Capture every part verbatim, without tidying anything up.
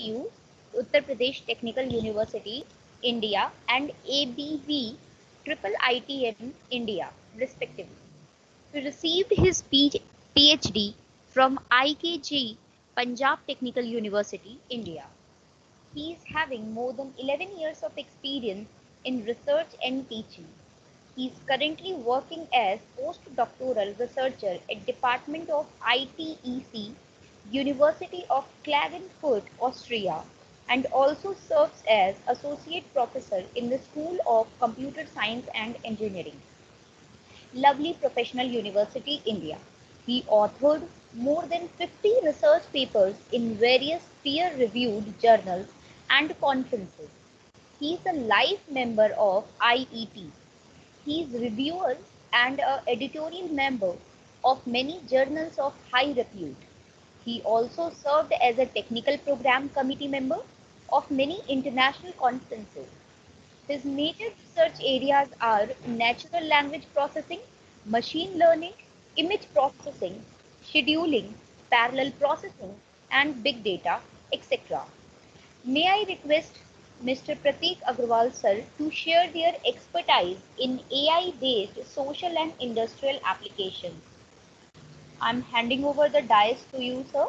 U, Uttar Pradesh Technical University, India, and A B V, Triple I T M, India, respectively. He received his PhD from I K G, Punjab Technical University, India. He is having more than eleven years of experience in research and teaching. He is currently working as postdoctoral researcher at Department of I T E C, University of Klagenfurt, Austria, and also serves as associate professor in the School of Computer Science and Engineering, Lovely Professional University, India. He authored more than fifty research papers in various peer-reviewed journals and conferences. He is a life member of I E T. He is reviewer and a editorial member of many journals of high repute. He also served as a technical program committee member of many international conferences. His major research areas are natural language processing, machine learning, image processing, scheduling, parallel processing, and big data, et cetera. May I request Mister Prateek Agrawal sir to share their expertise in A I-based social and industrial applications. I'm handing over the dais to you, sir.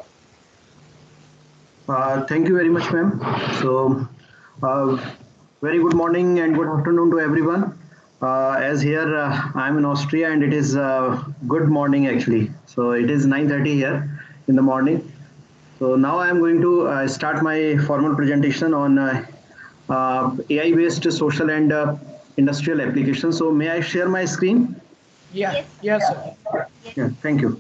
Uh, thank you very much, ma'am. So, uh, very good morning and good afternoon to everyone. Uh, as here, uh, I'm in Austria and it is uh, good morning actually. So it is nine thirty here in the morning. So now I'm going to uh, start my formal presentation on uh, uh, A I-based social and uh, industrial applications. So may I share my screen? Yeah, yes, yes sir. Yes. Yeah, thank you.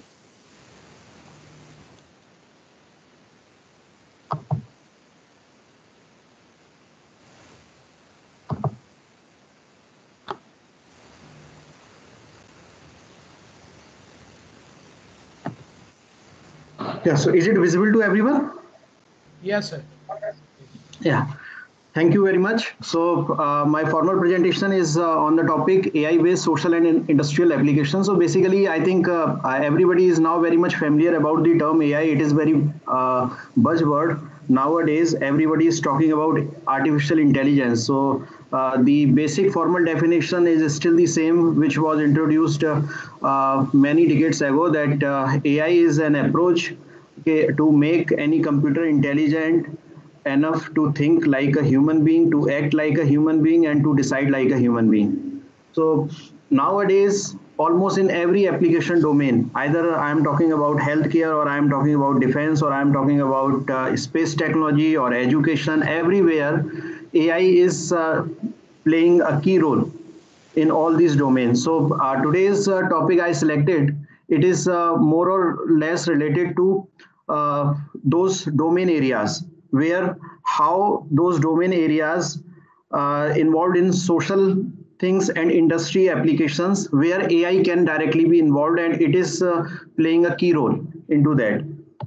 Yeah, so is it visible to everyone? Yes, sir. Yeah, thank you very much. So uh, my formal presentation is uh, on the topic A I-based social and industrial applications. So basically, I think uh, everybody is now very much familiar about the term A I. It is very uh, buzzword. Nowadays, everybody is talking about artificial intelligence. So uh, the basic formal definition is still the same, which was introduced uh, uh, many decades ago, that uh, A I is an approach okay, to make any computer intelligent enough to think like a human being, to act like a human being, and to decide like a human being. So nowadays, almost in every application domain, either I am talking about healthcare, or I am talking about defense, or I am talking about uh, space technology or education, everywhere A I is uh, playing a key role in all these domains. So uh, today's uh, topic I selected, it is uh, more or less related to uh, those domain areas, where how those domain areas uh, involved in social things and industry applications, where A I can directly be involved, and it is uh, playing a key role into that.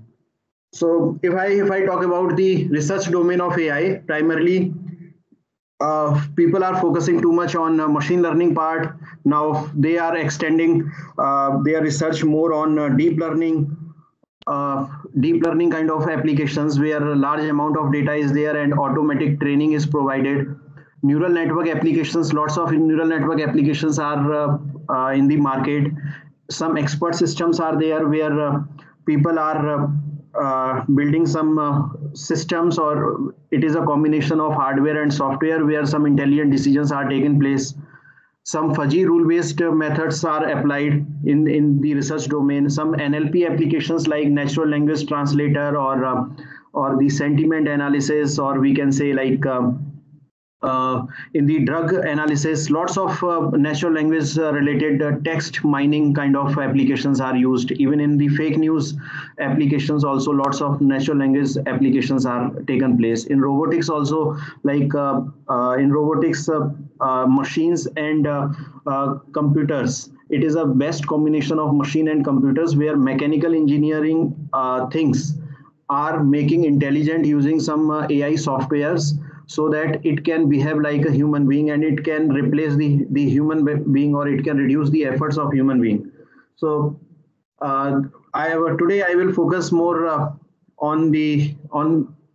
So if I if I talk about the research domain of A I, primarily uh, people are focusing too much on uh, machine learning part. Now they are extending uh, their research more on uh, deep learning, uh, deep learning kind of applications, where a large amount of data is there and automatic training is provided. Neural network applications, lots of neural network applications are uh, uh, in the market. Some expert systems are there, where uh, people are uh, uh, building some uh, systems, or it is a combination of hardware and software, where some intelligent decisions are taking place. Some fuzzy rule-based methods are applied in, in the research domain. Some N L P applications like natural language translator, or uh, or the sentiment analysis, or we can say like um, uh, in the drug analysis, lots of uh, natural language uh, related uh, text mining kind of applications are used. Even in the fake news applications also, lots of natural language applications are taken place. In robotics also, like uh, uh, in robotics, uh, uh, machines and uh, uh, computers, it is a best combination of machine and computers, where mechanical engineering uh, things are making intelligent using some uh, A I softwares, so that it can behave like a human being, and it can replace the, the human being, or it can reduce the efforts of human being. So uh, I have, today I will focus more uh, on the on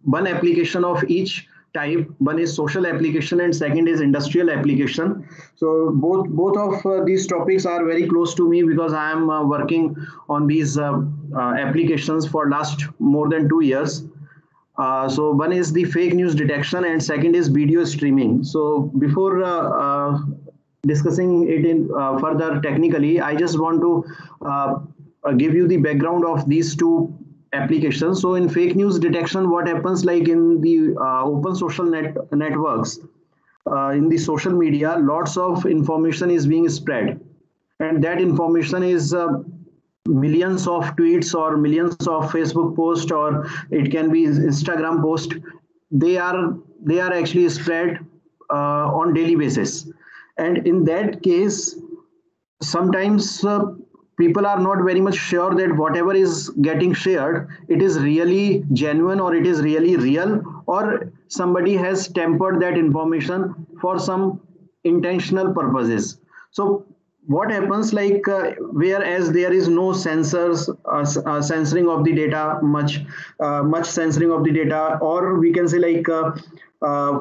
one application of each type. One is social application and second is industrial application. So both both of uh, these topics are very close to me because I am uh, working on these uh, uh, applications for last more than two years. Uh, so one is the fake news detection and second is video streaming. So before uh, uh, discussing it in uh, further technically, I just want to uh, uh, give you the background of these two applications. So in fake news detection, what happens like in the uh, open social net networks, uh, in the social media, lots of information is being spread, and that information is uh, millions of tweets or millions of Facebook posts, or it can be Instagram post. They are they are actually spread uh, on daily basis, and in that case, sometimes uh, people are not very much sure that whatever is getting shared, it is really genuine or it is really real, or somebody has tempered that information for some intentional purposes. So what happens like uh, whereas there is no censors uh, uh, censoring of the data, much uh, much censoring of the data, or we can say like uh, uh,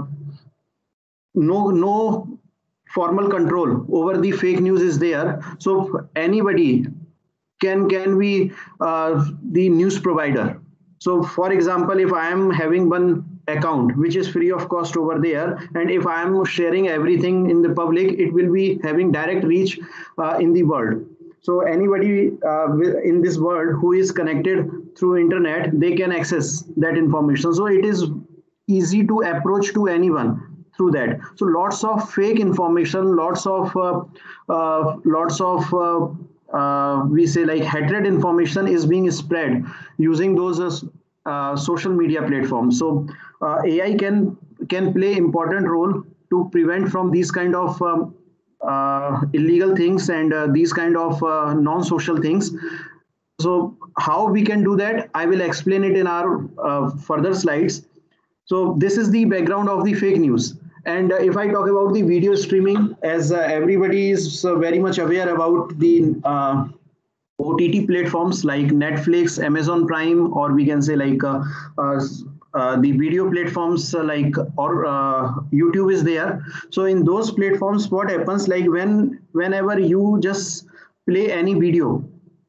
no no formal control over the fake news is there. So anybody can can be uh, the news provider. So for example, if I am having one account which is free of cost over there, and if I am sharing everything in the public, it will be having direct reach uh, in the world. So anybody uh, in this world who is connected through internet, they can access that information. So it is easy to approach to anyone through that. So lots of fake information, lots of uh, uh, lots of uh, uh, we say like hatred information is being spread using those uh, social media platforms. So uh, A I can can play important role to prevent from these kind of um, uh, illegal things and uh, these kind of uh, non-social things. So how we can do that, I will explain it in our uh, further slides. So this is the background of the fake news. And uh, if I talk about the video streaming, as uh, everybody is uh, very much aware about the uh, O T T platforms like Netflix, Amazon Prime, or we can say like uh, uh, uh, the video platforms uh, like or uh, YouTube is there. So in those platforms, what happens like when whenever you just play any video,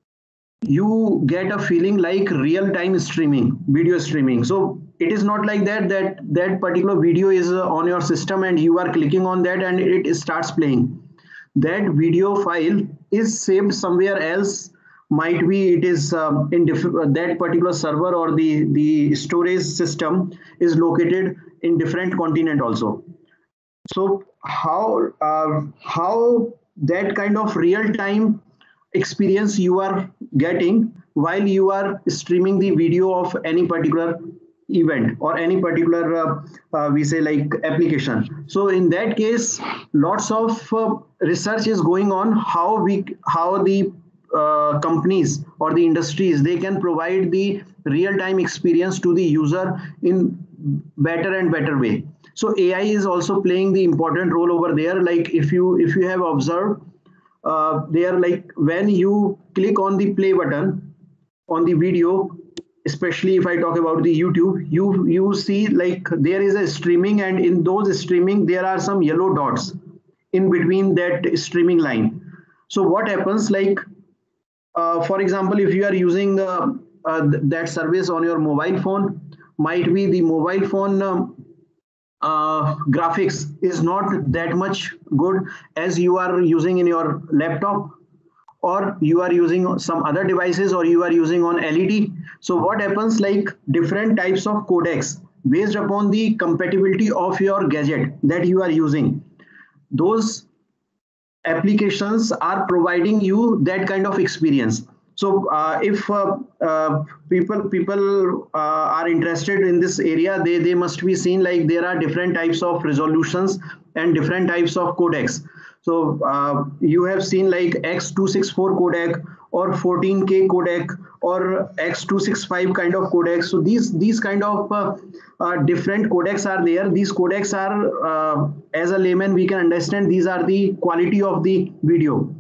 you get a feeling like real-time streaming, video streaming. So it is not like that that that particular video is uh, on your system and you are clicking on that and it starts playing. That video file is saved somewhere else. Might be it is um, in that particular server, or the the storage system is located in different continent also. So how uh, how that kind of real-time experience you are getting while you are streaming the video of any particular event or any particular uh, uh, we say like application. So in that case, lots of uh, research is going on how we how the uh, companies or the industries, they can provide the real-time experience to the user in better and better way. So A I is also playing the important role over there. Like if you if you have observed, uh, they are like when you click on the play button on the video, especially if I talk about the YouTube, you you see like there is a streaming, and in those streaming there are some yellow dots in between that streaming line. So what happens like uh, for example, if you are using uh, uh, that service on your mobile phone, might be the mobile phone um, uh, graphics is not that much good as you are using in your laptop, or you are using some other devices, or you are using on L E D. So what happens like different types of codecs based upon the compatibility of your gadget that you are using, those applications are providing you that kind of experience. So uh, if uh, uh, people people uh, are interested in this area, they they must be seen like there are different types of resolutions and different types of codecs. So uh, you have seen like X two sixty-four codec or fourteen K codec or X two sixty-five kind of codec. So these these kind of uh, uh, different codecs are there. These codecs are, uh, as a layman, we can understand these are the quality of the video.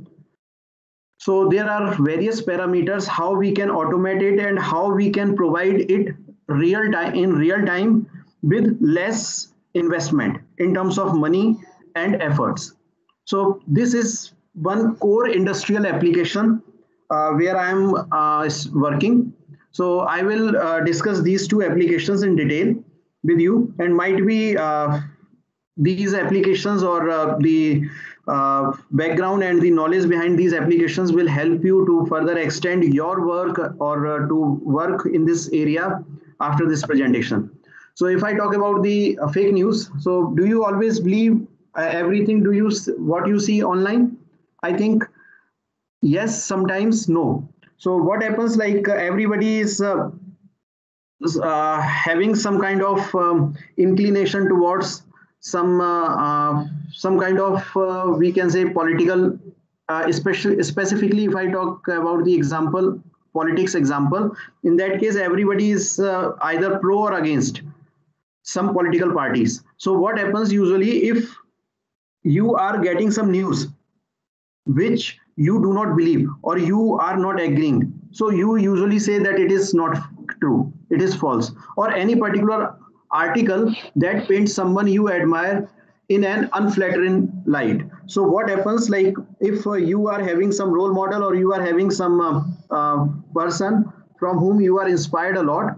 So there are various parameters how we can automate it and how we can provide it real time in real time with less investment in terms of money and efforts. So this is one core industrial application uh, where I am uh, working. So I will uh, discuss these two applications in detail with you, and might be uh, these applications or uh, the uh, background and the knowledge behind these applications will help you to further extend your work or uh, to work in this area after this presentation. So if I talk about the uh, fake news, so do you always believe uh, everything do you what you see online? I think yes, sometimes no. So what happens, like uh, everybody is uh, uh, having some kind of um, inclination towards some uh, uh, some kind of uh, we can say political, uh, especially specifically if I talk about the example politics example. In that case, everybody is uh, either pro or against some political parties. So what happens usually, if you are getting some news which you do not believe or you are not agreeing, so you usually say that it is not true, it is false, or any particular article that paints someone you admire in an unflattering light. So what happens, like if uh, you are having some role model or you are having some uh, uh, person from whom you are inspired a lot,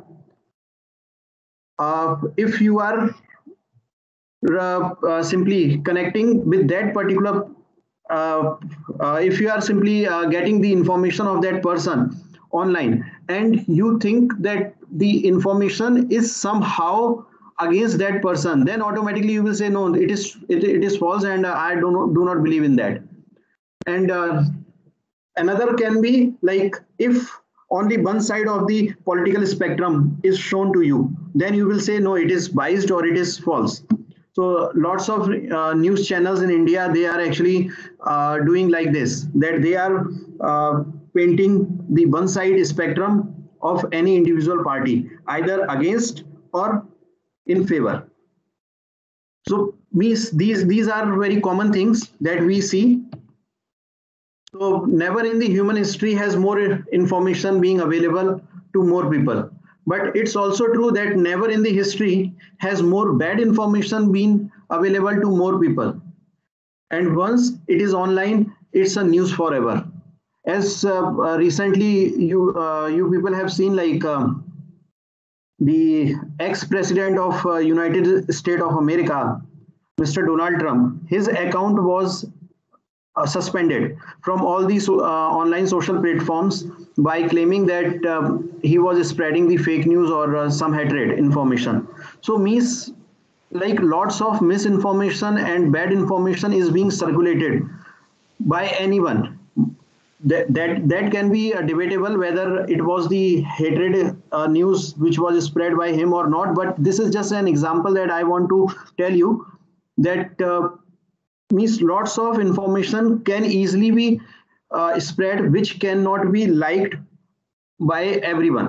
uh, if you are uh, uh, simply connecting with that particular uh, uh, if you are simply uh, getting the information of that person online and you think that the information is somehow against that person, then automatically you will say no, it is it, it is false, and uh, I do not do not believe in that. And uh, another can be like, if only one side of the political spectrum is shown to you, then you will say no, it is biased or it is false. So lots of uh, news channels in India, they are actually uh, doing like this, that they are uh, painting the one side spectrum of any individual party, either against or in favor. So these, these, these are very common things that we see. So never in the human history has more information being available to more people. But it's also true that never in the history has more bad information been available to more people. And once it is online, it's a news forever. As uh, uh, recently you uh, you people have seen, like um, the ex-president of uh, United States of America, Mister Donald Trump, his account was Uh, suspended from all these uh, online social platforms by claiming that um, he was spreading the fake news or uh, some hatred information. So means like lots of misinformation and bad information is being circulated by anyone. That that, that can be uh, debatable whether it was the hatred uh, news which was spread by him or not. But this is just an example that I want to tell you, that uh, means lots of information can easily be uh, spread which cannot be liked by everyone.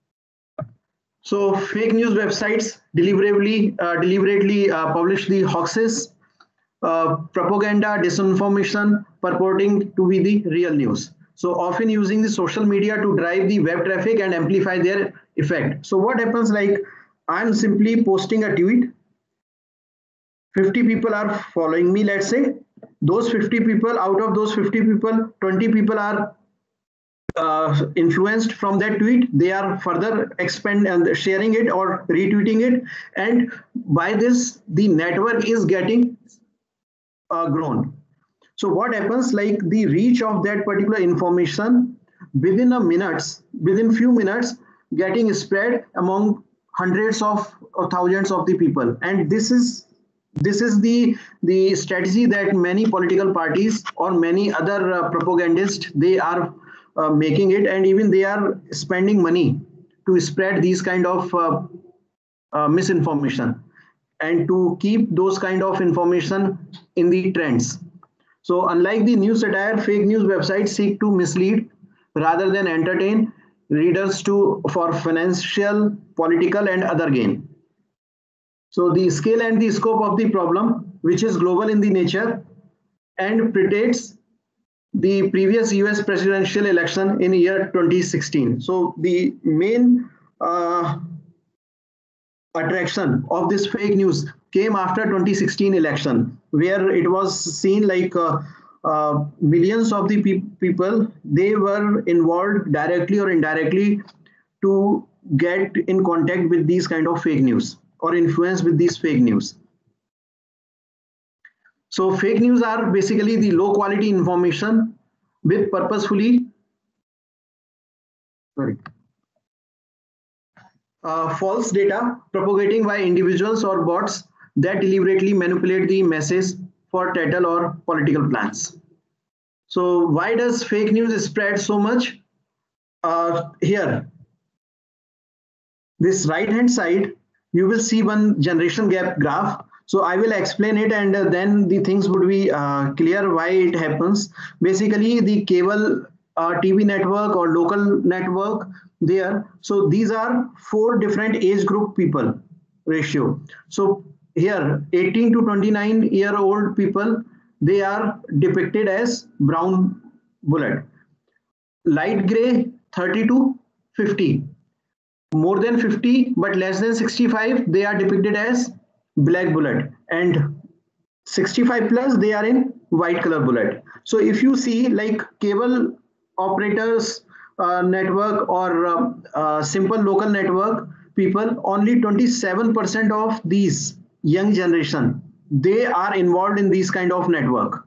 So fake news websites deliberately uh, deliberately uh, publish the hoaxes, uh, propaganda, disinformation purporting to be the real news, so often using the social media to drive the web traffic and amplify their effect. So what happens, like I'm simply posting a tweet, fifty people are following me, let's say. Those fifty people, out of those fifty people, twenty people are uh, influenced from that tweet. They are further expand and sharing it or retweeting it, and by this the network is getting uh, grown. So what happens, like the reach of that particular information within a minutes within few minutes getting spread among hundreds of or thousands of the people. And this is This is the the strategy that many political parties or many other uh, propagandists, they are uh, making it, and even they are spending money to spread these kind of uh, uh, misinformation and to keep those kind of information in the trends. So unlike the news satire, fake news websites seek to mislead rather than entertain readers to for financial, political, and other gain. So the scale and the scope of the problem, which is global in the nature and predates the previous U S presidential election in year twenty sixteen. So the main uh, attraction of this fake news came after twenty sixteen election, where it was seen like uh, uh, millions of the pe- people, they were involved directly or indirectly to get in contact with these kind of fake news or influence with these fake news. So fake news are basically the low quality information with purposefully sorry, uh, false data propagating by individuals or bots that deliberately manipulate the message for title or political plans. So why does fake news spread so much? Uh, here, this right hand side, you will see one generation gap graph. So I will explain it, and uh, then the things would be uh, clear why it happens. Basically, the cable uh, T V network or local network there. So these are four different age group people ratio. So here, eighteen to twenty-nine year old people, they are depicted as brown bullet. Light gray, thirty to fifty. More than fifty but less than sixty-five, they are depicted as black bullet, and sixty-five plus, they are in white color bullet. So if you see like cable operators uh, network or uh, uh, simple local network people, only twenty-seven percent of these young generation, they are involved in these kind of network,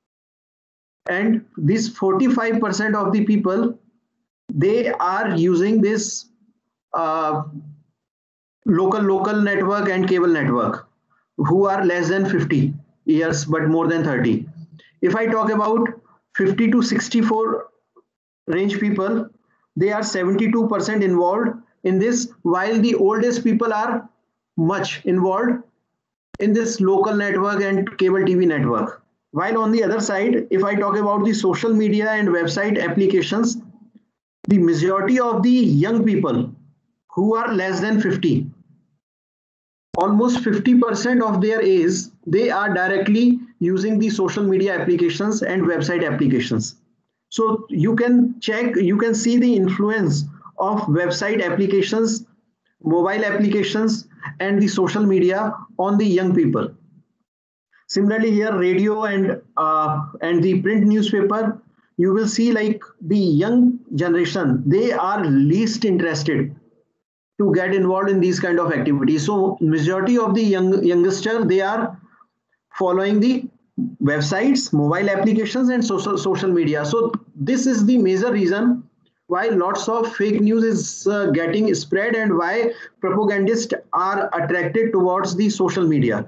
and this forty-five percent of the people, they are using this uh, local local network and cable network, who are less than fifty years but more than thirty. If I talk about fifty to sixty-four range people, they are seventy-two percent involved in this, while the oldest people are much involved in this local network and cable T V network. While on the other side, if I talk about the social media and website applications, the majority of the young people who are less than fifty, almost fifty percent of their age, they are directly using the social media applications and website applications. So you can check, you can see the influence of website applications, mobile applications, and the social media on the young people. Similarly, here radio and uh, and the print newspaper, you will see like the young generation, they are least interested to get involved in these kind of activities. So majority of the young youngster, they are following the websites, mobile applications, and social social media. So this is the major reason why lots of fake news is uh, getting spread, and why propagandists are attracted towards the social media.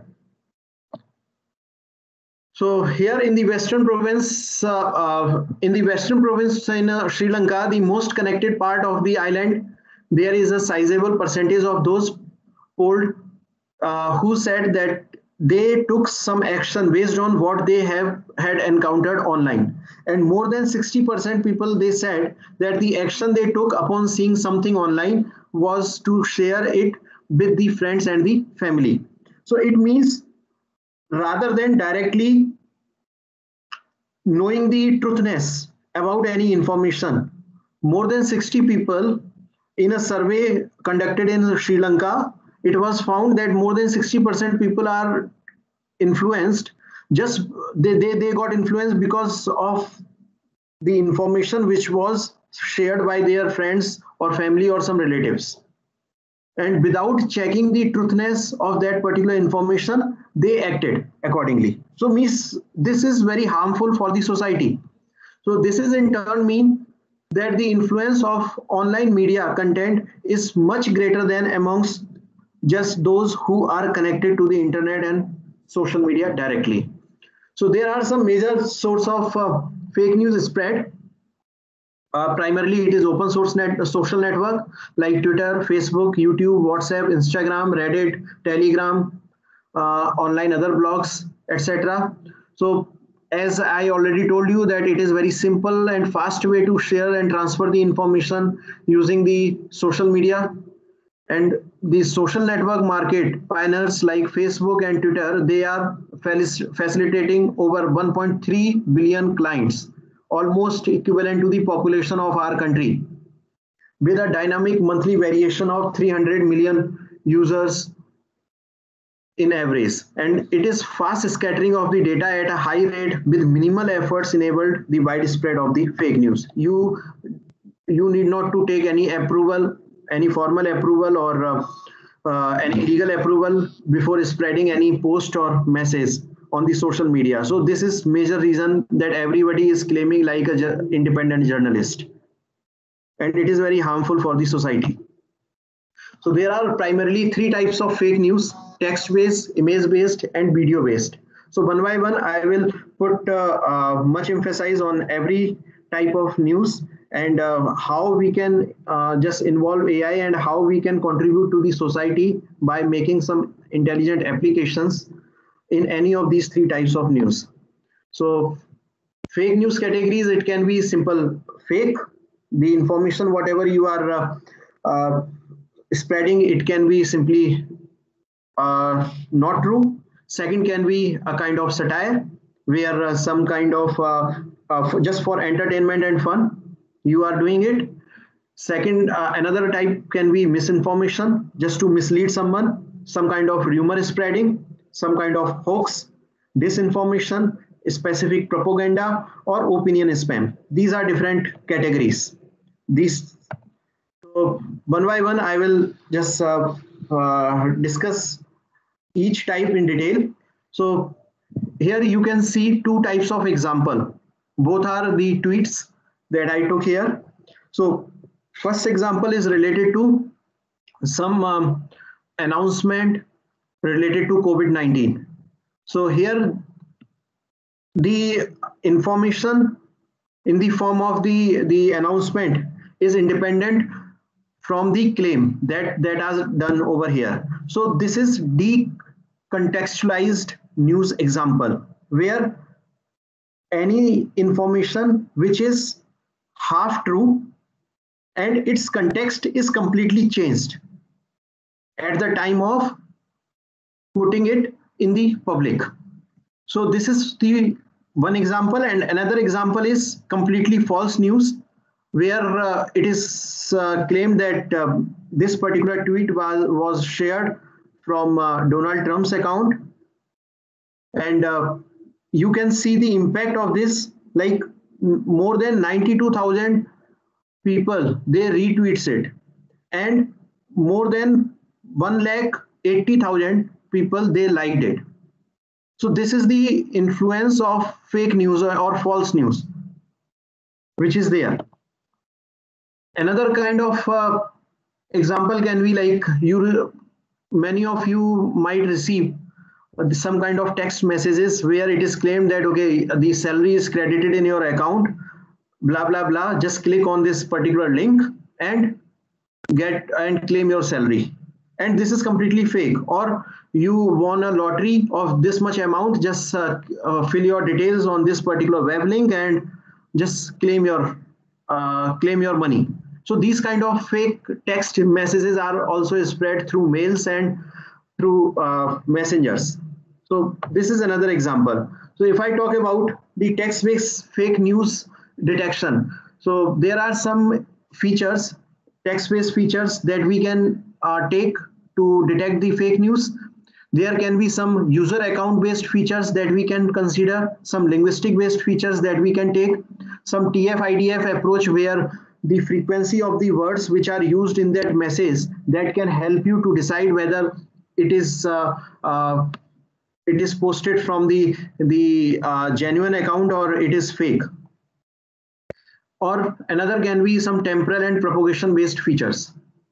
So here in the Western province, uh, uh, in the Western province in uh, Sri Lanka, the most connected part of the island, there is a sizable percentage of those old uh, who said that they took some action based on what they have had encountered online. And more than sixty percent people, they said that the action they took upon seeing something online was to share it with the friends and the family. So it means rather than directly knowing the truthness about any information, more than sixty people in a survey conducted in Sri Lanka, it was found that more than sixty percent people are influenced, just they, they, they got influenced because of the information which was shared by their friends or family or some relatives. And without checking the truthness of that particular information, they acted accordingly. So means this is very harmful for the society. So this is in turn mean that the influence of online media content is much greater than amongst just those who are connected to the internet and social media directly. So there are some major sources of uh, fake news spread. Uh, primarily, it is open source net social network like Twitter, Facebook, YouTube, WhatsApp, Instagram, Reddit, Telegram, uh, online other blogs, et cetera. So as I already told you that it is very simple and fast way to share and transfer the information using the social media. And the social network market pioneers like Facebook and Twitter, they are facilitating over one point three billion clients, almost equivalent to the population of our country, with a dynamic monthly variation of three hundred million users in average, and it is fast scattering of the data at a high rate with minimal efforts enabled the widespread of the fake news. You you need not to take any approval, any formal approval or uh, uh, any legal approval before spreading any post or message on the social media. So this is major reason that everybody is claiming like a ju- independent journalist, and it is very harmful for the society. So there are primarily three types of fake news: text-based, image-based, and video-based. So one by one, I will put uh, uh, much emphasis on every type of news and uh, how we can uh, just involve A I and how we can contribute to the society by making some intelligent applications in any of these three types of news. So fake news categories, it can be simple fake, the information whatever you are uh, uh, spreading, it can be simply uh, not true. Second can be a kind of satire where uh, some kind of uh, uh, just for entertainment and fun you are doing it. Second, uh, another type can be misinformation, just to mislead someone, some kind of rumor spreading, some kind of hoax, disinformation, specific propaganda, or opinion spam. These are different categories. These so one by one, I will just uh, uh, discuss each type in detail. So here you can see two types of example. Both are the tweets that I took here. So first example is related to some um, announcement related to COVID nineteen. So here the information in the form of the, the announcement is independent from the claim that that has done over here. So this is decontextualized news example where any information which is half true and its context is completely changed at the time of putting it in the public. So this is the one example, and another example is completely false news where uh, it is uh, claimed that uh, this particular tweet was, was shared from uh, Donald Trump's account. And uh, you can see the impact of this, like more than ninety-two thousand people, they retweets it. And more than one lakh eighty thousand people, they liked it. So this is the influence of fake news or, or false news, which is there. Another kind of uh, example can be like you, many of you might receive some kind of text messages where it is claimed that, okay, the salary is credited in your account, blah, blah, blah. Just click on this particular link and get and claim your salary. And this is completely fake. Or you won a lottery of this much amount, just uh, uh, fill your details on this particular web link and just claim your uh, claim your money. So these kind of fake text messages are also spread through mails and through uh, messengers. So this is another example. So if I talk about the text-based fake news detection, so there are some features, text-based features that we can uh, take to detect the fake news. There can be some user account-based features that we can consider, some linguistic-based features that we can take, some T F I D F approach where the frequency of the words which are used in that message that can help you to decide whether it is uh, uh, it is posted from the the uh, genuine account or it is fake. Or another can be some temporal and propagation based features.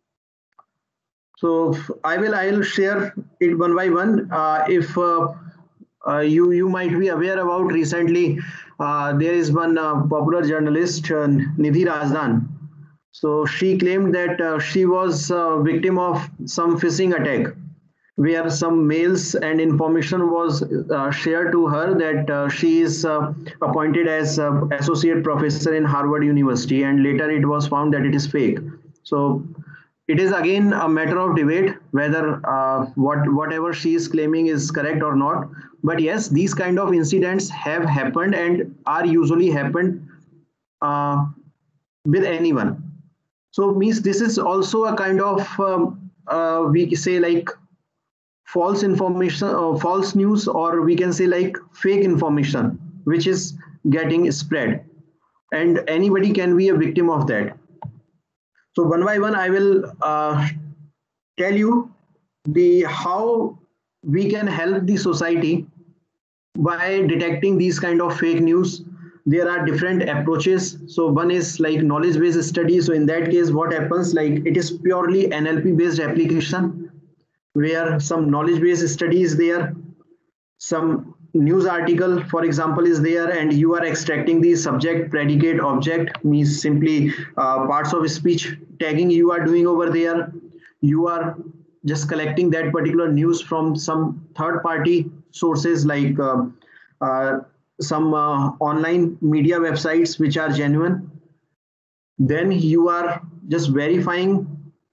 So I will I will share it one by one. Uh, if uh, uh, you you might be aware about recently, uh, there is one uh, popular journalist, uh, Nidhi Razdan. So she claimed that uh, she was a victim of some phishing attack, where some mails and information was uh, shared to her that uh, she is uh, appointed as uh, associate professor in Harvard University, and later it was found that it is fake. So it is again a matter of debate whether uh, what whatever she is claiming is correct or not. But yes, these kind of incidents have happened and are usually happened uh, with anyone. So means this is also a kind of um, uh, we say like false information, uh, false news, or we can say like fake information, which is getting spread, and anybody can be a victim of that. So one by one, I will uh, tell you the how we can help the society by detecting these kind of fake news. There are different approaches. So one is like knowledge based study. So in that case, what happens, like it is purely N L P based application where some knowledge based study is there, some news article for example is there, and you are extracting the subject, predicate, object, means simply uh, parts of speech tagging you are doing over there. You are just collecting that particular news from some third party sources like uh, uh, some uh, online media websites which are genuine. Then you are just verifying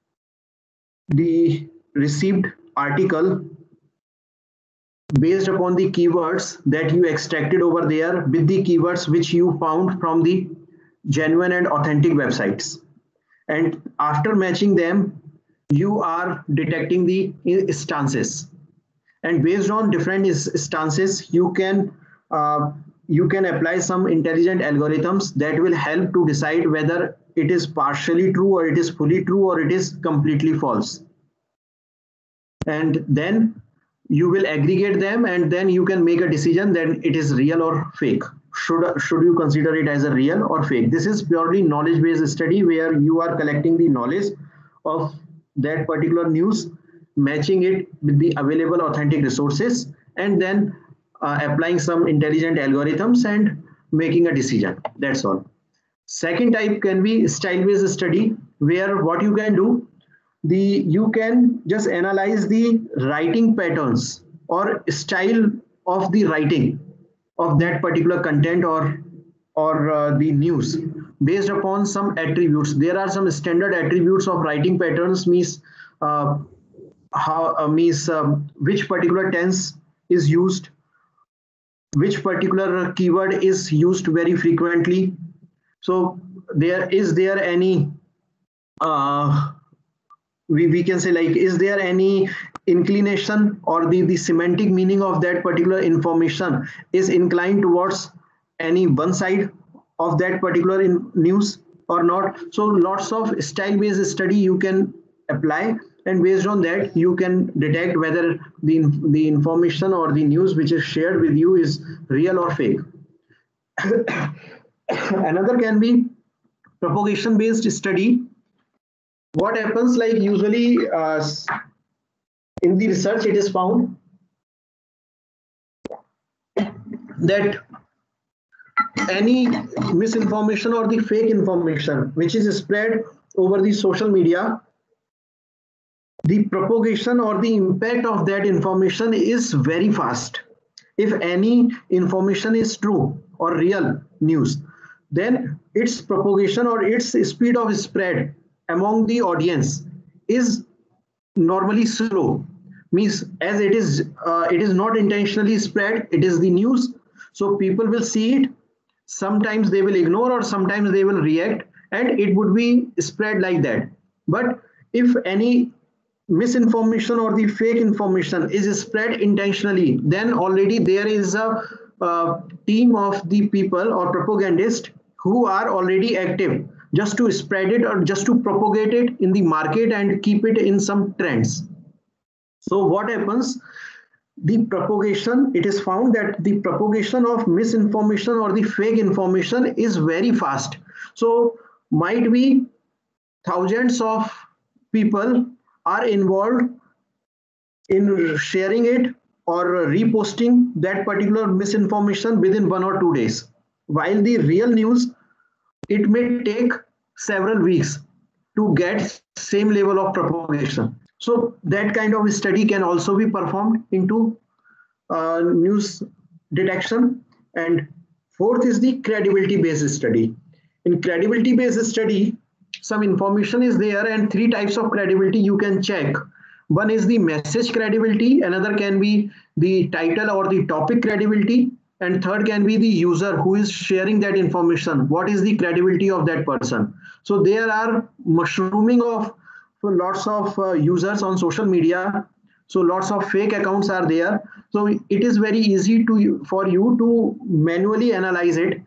the received article based upon the keywords that you extracted over there with the keywords which you found from the genuine and authentic websites. And after matching them, you are detecting the instances. And based on different instances, you can uh, you can apply some intelligent algorithms that will help to decide whether it is partially true or it is fully true or it is completely false. And then you will aggregate them, and then you can make a decision that it is real or fake. Should, should you consider it as a real or fake? This is purely knowledge based study where you are collecting the knowledge of that particular news, matching it with the available authentic resources, and then uh, applying some intelligent algorithms and making a decision. That's all. Second type can be style based study, where what you can do, the you can just analyze the writing patterns or style of the writing of that particular content or or uh, the news based upon some attributes. There are some standard attributes of writing patterns, means uh, how uh, means um, which particular tense is used, which particular keyword is used very frequently. So there is there any uh, we, we can say like, is there any inclination or the, the semantic meaning of that particular information is inclined towards any one side of that particular in news or not? So lots of style based study you can apply, and based on that you can detect whether the, the information or the news which is shared with you is real or fake. Another can be propagation based study. What happens, like usually uh, in the research it is found that any misinformation or the fake information which is spread over the social media, the propagation or the impact of that information is very fast. If any information is true or real news, then its propagation or its speed of spread among the audience is normally slow, means as it is uh, it is not intentionally spread, it is the news, so people will see it, sometimes they will ignore or sometimes they will react, and it would be spread like that. But if any misinformation or the fake information is spread intentionally, then already there is a uh, team of the people or propagandists who are already active just to spread it or just to propagate it in the market and keep it in some trends. So what happens, the propagation, it is found that the propagation of misinformation or the fake information is very fast. So might be thousands of people are involved in sharing it or reposting that particular misinformation within one or two days, while the real news, it may take several weeks to get same level of propagation. So that kind of study can also be performed into uh, news detection. And fourth is the credibility based study. In credibility based study, some information is there, and three types of credibility you can check. One is the message credibility, another can be the title or the topic credibility, and third can be the user who is sharing that information. What is the credibility of that person? So there are mushrooming of so lots of uh, users on social media. So lots of fake accounts are there. So it is very easy to for you to manually analyze it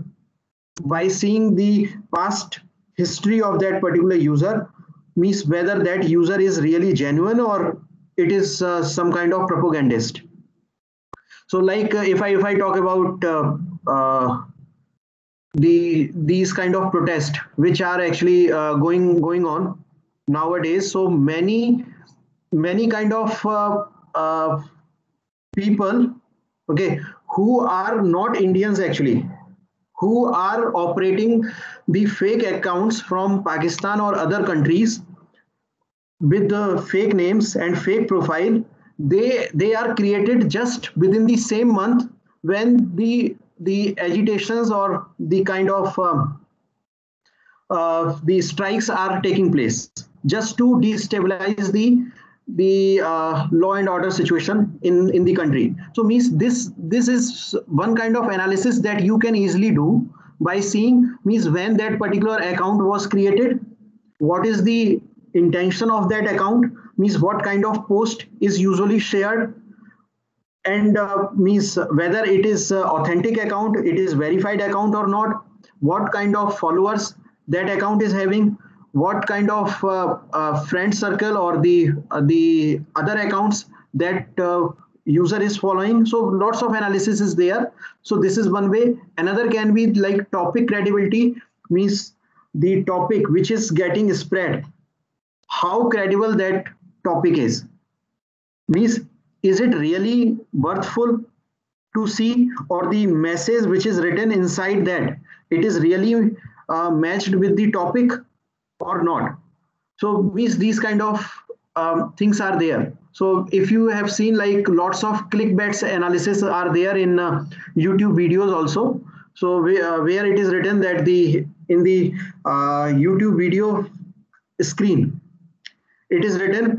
by seeing the past history of that particular user, means whether that user is really genuine or it is uh, some kind of propagandist. So like uh, if I if I talk about uh, uh, the these kind of protests which are actually uh, going going on nowadays, so many many kind of uh, uh, people, okay, who are not Indians actually, who are operating the fake accounts from Pakistan or other countries with the fake names and fake profile. They they are created just within the same month when the the agitations or the kind of um, uh, the strikes are taking place, just to destabilize the the uh, law and order situation in in the country. So means this this is one kind of analysis that you can easily do by seeing, means when that particular account was created, what is the intention of that account, means what kind of post is usually shared, and uh, means whether it is uh, authentic account, it is verified account or not, what kind of followers that account is having, what kind of uh, uh, friend circle or the uh, the other accounts that uh, user is following. So lots of analysis is there. So this is one way. Another can be like topic credibility, means the topic which is getting spread, how credible that topic is, means is it really worthful to see, or the message which is written inside that, it is really uh, matched with the topic or not. So means these kind of um, things are there. So if you have seen, like lots of clickbaits analysis are there in uh, YouTube videos also. So we, uh, where it is written that the in the uh, YouTube video screen, it is written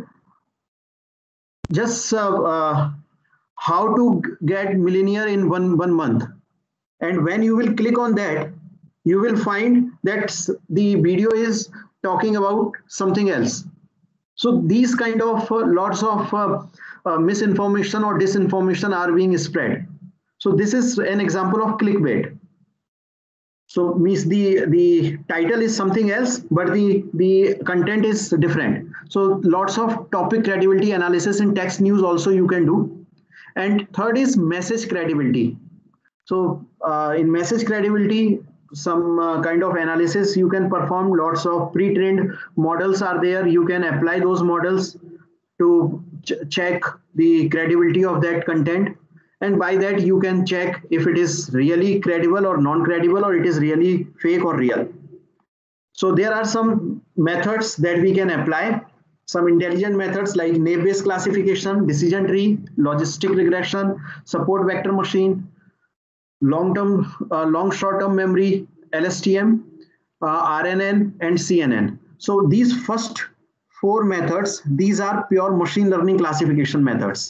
just uh, uh, how to get millionaire in one one month, and when you will click on that, you will find that the video is talking about something else. So these kind of uh, lots of uh, uh, misinformation or disinformation are being spread. So this is an example of clickbait. So means the the title is something else, but the the content is different. So lots of topic credibility analysis in text news also you can do. And third is message credibility. So uh, in message credibility, some uh, kind of analysis you can perform. Lots of pre-trained models are there. You can apply those models to ch check the credibility of that content, and by that you can check if it is really credible or non-credible, or it is really fake or real. So there are some methods that we can apply, some intelligent methods like naive-Bayes classification, decision tree, logistic regression, support vector machine, long-term, uh, long short-term memory, L S T M, uh, R N N, and C N N. So these first four methods, these are pure machine learning classification methods.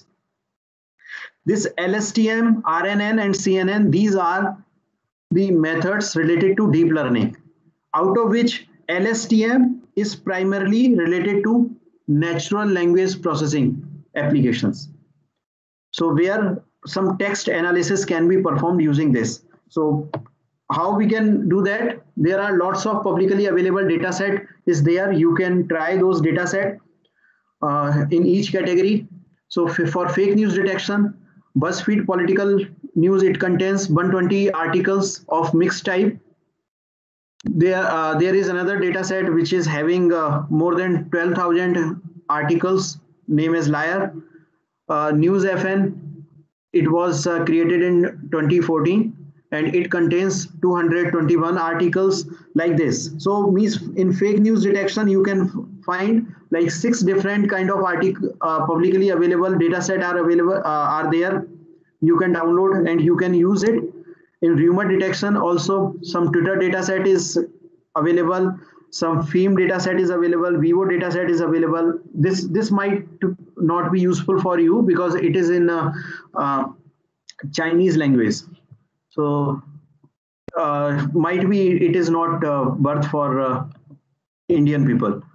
This L S T M, R N N, and C N N, these are the methods related to deep learning, out of which L S T M is primarily related to natural language processing applications. So where some text analysis can be performed using this. So how we can do that? There are lots of publicly available data set is there. You can try those data set uh, in each category. So for fake news detection, BuzzFeed political news, it contains one hundred twenty articles of mixed type. There, uh, there is another data set which is having uh, more than twelve thousand articles, name as Liar. Uh, News F N, it was uh, created in twenty fourteen, and it contains two hundred twenty-one articles like this. So means in fake news detection, you can find like six different kind of article uh, publicly available data set are available uh, are there. You can download and you can use it. In rumor detection also, some Twitter data set is available, some Fame data set is available, Vivo data set is available. This this might not be useful for you because it is in uh, uh, Chinese language. So uh, might be it is not uh, worth for uh, Indian people.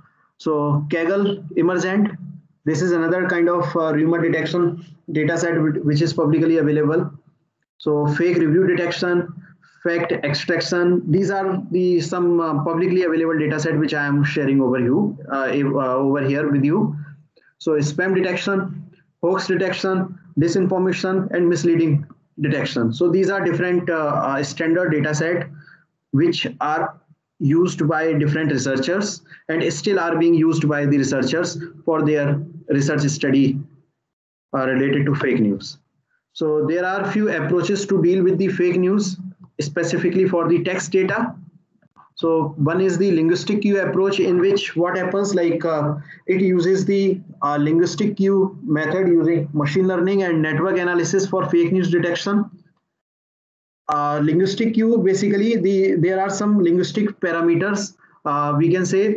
So Kaggle Emergent, this is another kind of uh, rumor detection data set which is publicly available. So fake review detection, fact extraction, these are the some uh, publicly available data set which I am sharing over you uh, uh, over here with you. So spam detection, hoax detection, disinformation, and misleading detection. So these are different uh, uh, standard data set which are used by different researchers and still are being used by the researchers for their research study uh, related to fake news. So there are few approaches to deal with the fake news, specifically for the text data. So one is the linguistic queue approach, in which what happens, like uh, it uses the uh, linguistic queue method using machine learning and network analysis for fake news detection. Uh, linguistic queue, basically the there are some linguistic parameters, uh, we can say,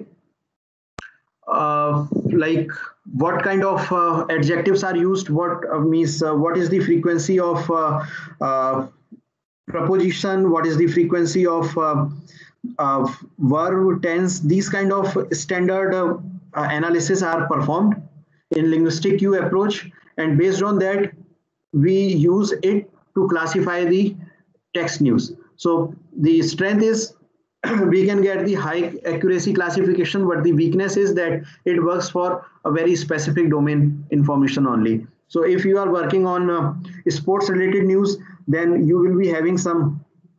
uh, like what kind of uh, adjectives are used, what uh, means uh, what is the frequency of uh, uh, preposition, what is the frequency of uh, uh, verb tense. These kind of standard uh, uh, analysis are performed in linguistic queue approach, and based on that we use it to classify the text news. So the strength is we can get the high accuracy classification, but the weakness is that it works for a very specific domain information only. So if you are working on uh, sports related news, then you will be having some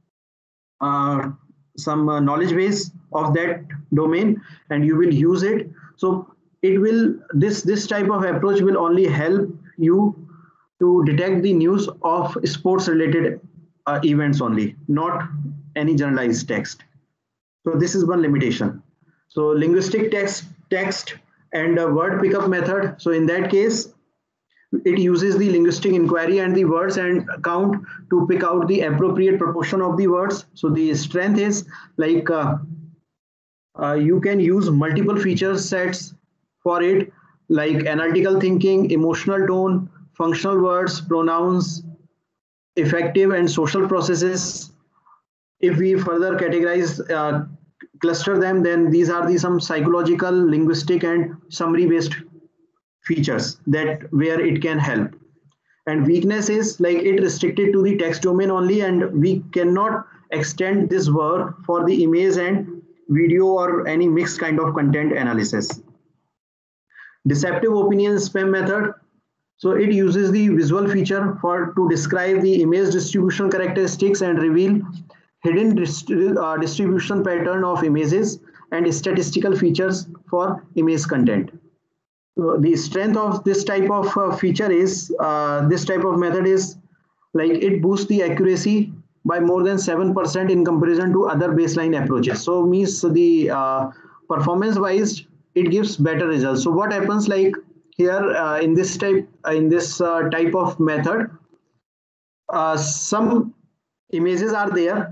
uh, some uh, knowledge base of that domain and you will use it. So it will this this type of approach will only help you to detect the news of sports related uh, events only, not any generalized text. So this is one limitation. So linguistic text text and a word pickup method. So in that case, it uses the linguistic inquiry and the words and count to pick out the appropriate proportion of the words. So the strength is like uh, uh, you can use multiple feature sets for it, like analytical thinking, emotional tone, functional words, pronouns, effective and social processes. If we further categorize, uh, cluster them, then these are the some psychological, linguistic, and summary based features that where it can help. And weakness is like it restricted to the text domain only, and we cannot extend this work for the image and video or any mixed kind of content analysis. Deceptive opinion spam method. So it uses the visual feature for to describe the image distribution characteristics and reveal hidden dist uh, distribution pattern of images and statistical features for image content. So the strength of this type of uh, feature is uh, this type of method is like it boosts the accuracy by more than seven percent in comparison to other baseline approaches. So means the uh, performance wise it gives better results. So what happens, like here uh, in this type uh, in this uh, type of method, uh, some images are there.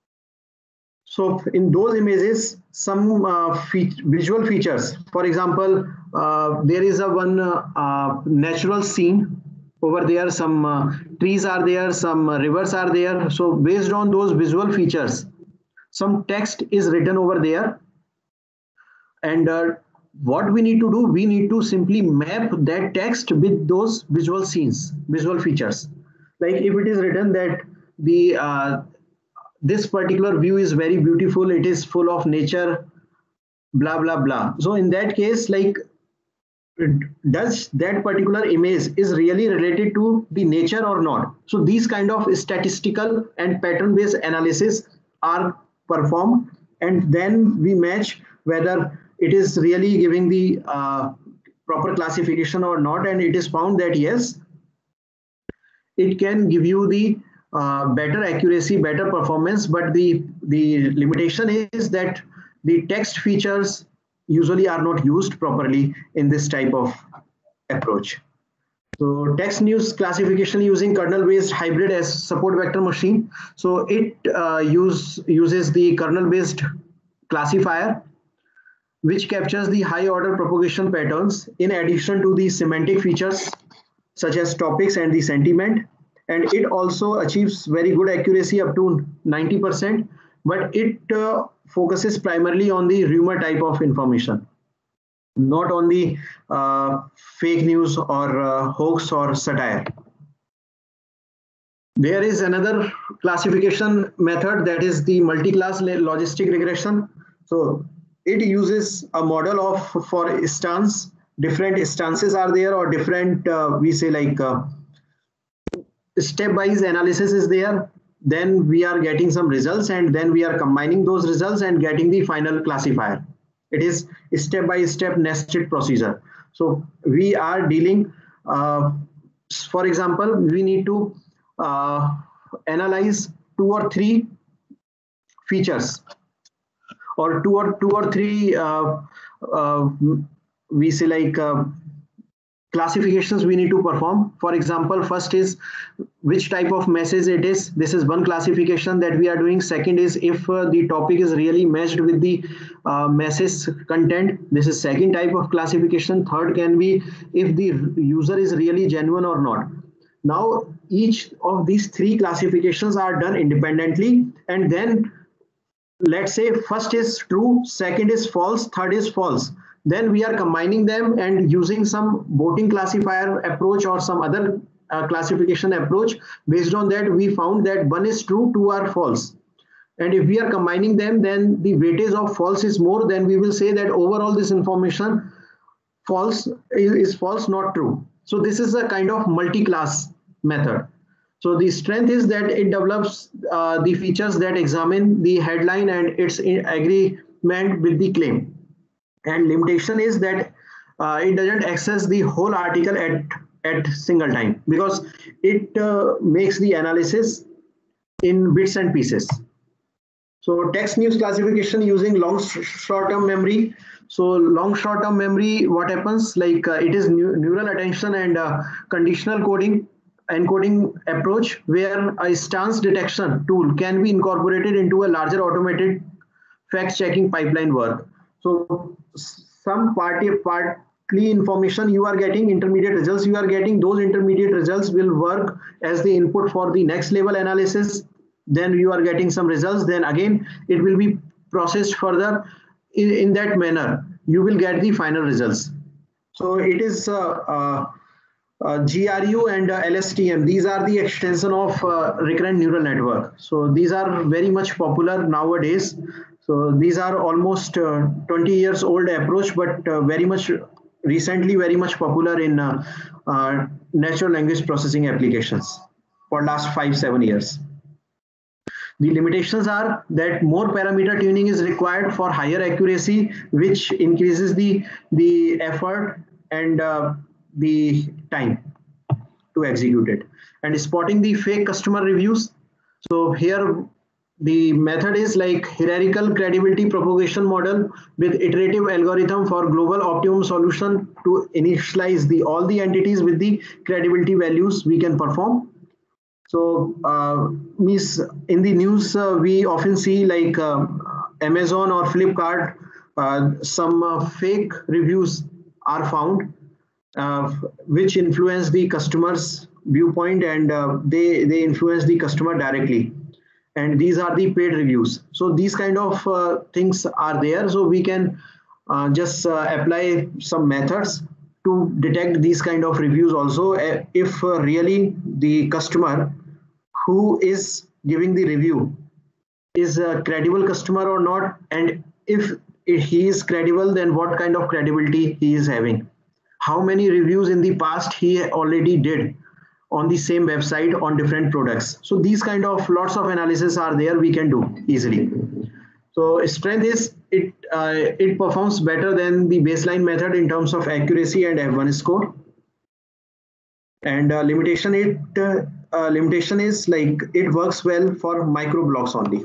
So in those images, some uh, fe visual features, for example, uh, there is a one uh, uh, natural scene over there, some uh, trees are there, some uh, rivers are there. So based on those visual features, some text is written over there. And uh, what we need to do, we need to simply map that text with those visual scenes, visual features. Like if it is written that the uh, this particular view is very beautiful, it is full of nature, blah blah blah. So in that case, like does that particular image is really related to the nature or not? So these kind of statistical and pattern based analysis are performed, and then we match whether it is really giving the uh, proper classification or not, and it is found that yes, it can give you the uh, better accuracy, better performance, but the the limitation is that the text features usually are not used properly in this type of approach. So text news classification using kernel-based hybrid as support vector machine. So it uh, use uses the kernel-based classifier, which captures the high order propagation patterns in addition to the semantic features such as topics and the sentiment. And it also achieves very good accuracy up to ninety percent, but it uh, focuses primarily on the rumor type of information. not on the uh, fake news or uh, hoax or satire. There is another classification method, that is the multi-class logistic regression. So it uses a model of, for instance, different instances are there, or different, uh, we say like uh, step-wise analysis is there. Then we are getting some results, and then we are combining those results and getting the final classifier. It is step-by-step nested procedure. So we are dealing, uh, for example, we need to uh, analyze two or three features, or two or two or three, uh, uh, we say like uh, classifications we need to perform. For example, first is which type of message it is. This is one classification that we are doing. Second is if uh, the topic is really matched with the uh, message content. This is second type of classification. Third can be if the user is really genuine or not. Now each of these three classifications are done independently, and then let's say first is true, second is false, third is false. Then we are combining them and using some voting classifier approach or some other uh, classification approach. Based on that, we found that one is true, two are false. And if we are combining them, then the weightage of false is more. Then we will say that overall this information false is, is false, not true. So this is a kind of multi-class method. So the strength is that it develops uh, the features that examine the headline and its agreement with the claim. And limitation is that uh, it doesn't access the whole article at, at single time, because it uh, makes the analysis in bits and pieces. So text news classification using long short-term memory. So long short-term memory, what happens, like uh, it is neural attention and uh, conditional coding encoding approach, where a stance detection tool can be incorporated into a larger automated fact-checking pipeline work. So some party partly information you are getting, intermediate results you are getting, those intermediate results will work as the input for the next level analysis. Then you are getting some results, then again it will be processed further. In, in that manner you will get the final results. So it is uh, uh, uh, G R U and uh, L S T M. These are the extension of uh, recurrent neural network. So these are very much popular nowadays. So these are almost uh, twenty years old approach, but uh, very much recently very much popular in uh, uh, natural language processing applications for last five, seven years. The limitations are that more parameter tuning is required for higher accuracy, which increases the, the effort and uh, the time to execute it. And spotting the fake customer reviews. So here the method is like hierarchical credibility propagation model with iterative algorithm for global optimum solution to initialize the all the entities with the credibility values we can perform. So uh, means in the news uh, we often see like uh, Amazon or Flipkart, uh, some uh, fake reviews are found uh, which influence the customer's viewpoint, and uh, they they influence the customer directly. And these are the paid reviews. So these kind of uh, things are there. So we can uh, just uh, apply some methods to detect these kind of reviews also, uh, if uh, really the customer who is giving the review is a credible customer or not, and if, if he is credible, then what kind of credibility he is having, how many reviews in the past he already did on the same website on different products. So these kind of lots of analysis are there, we can do easily. So strength is it uh, it performs better than the baseline method in terms of accuracy and F one score. And uh, limitation it uh, uh, limitation is like it works well for micro blocks only.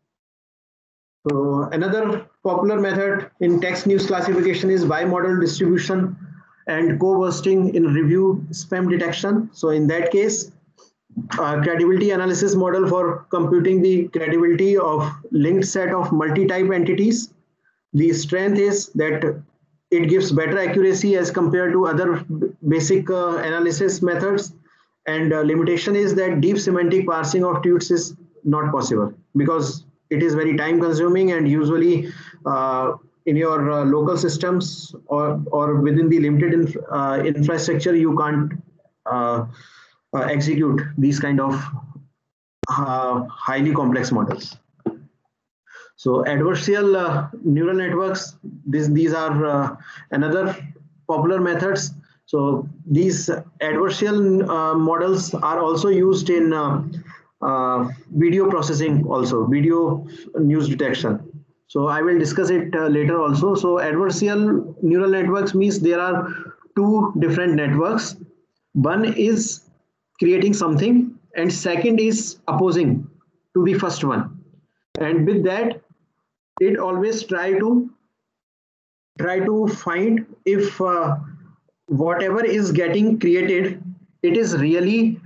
So another popular method in text news classification is bimodal distribution and co-bursting in review spam detection. So in that case, uh, credibility analysis model for computing the credibility of linked set of multi-type entities. The strength is that it gives better accuracy as compared to other basic uh, analysis methods. And uh, limitation is that deep semantic parsing of tweets is not possible because it is very time consuming, and usually uh, in your uh, local systems or, or within the limited inf uh, infrastructure, you can't uh, uh, execute these kind of uh, highly complex models. So adversarial uh, neural networks, this, these are uh, another popular methods. So these adversarial uh, models are also used in uh, uh, video processing, also video news detection. So I will discuss it uh, later also. So adversarial neural networks means there are two different networks. One is creating something and second is opposing to the first one. And with that, it always try to try to find if uh, whatever is getting created, it is really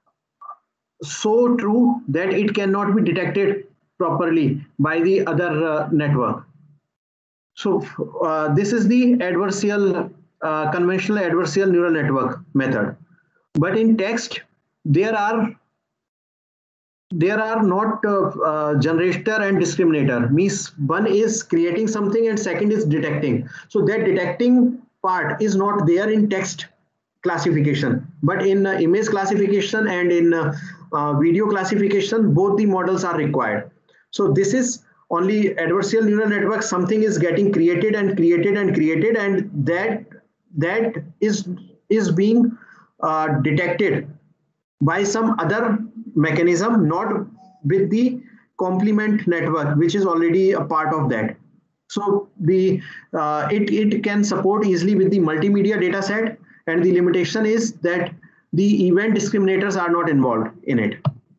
so true that it cannot be detected properly by the other uh, network. So uh, this is the adversarial, uh, conventional adversarial neural network method. But in text, there are there are not uh, uh, generator and discriminator. Means one is creating something and second is detecting. So that detecting part is not there in text classification, but in uh, image classification and in uh, uh, video classification, both the models are required. So this is only adversarial neural network. Something is getting created and created and created, and that that is is being uh, detected by some other mechanism, not with the complement network, which is already a part of that. So the uh, it, it can support easily with the multimedia data set, and the limitation is that the event discriminators are not involved in it.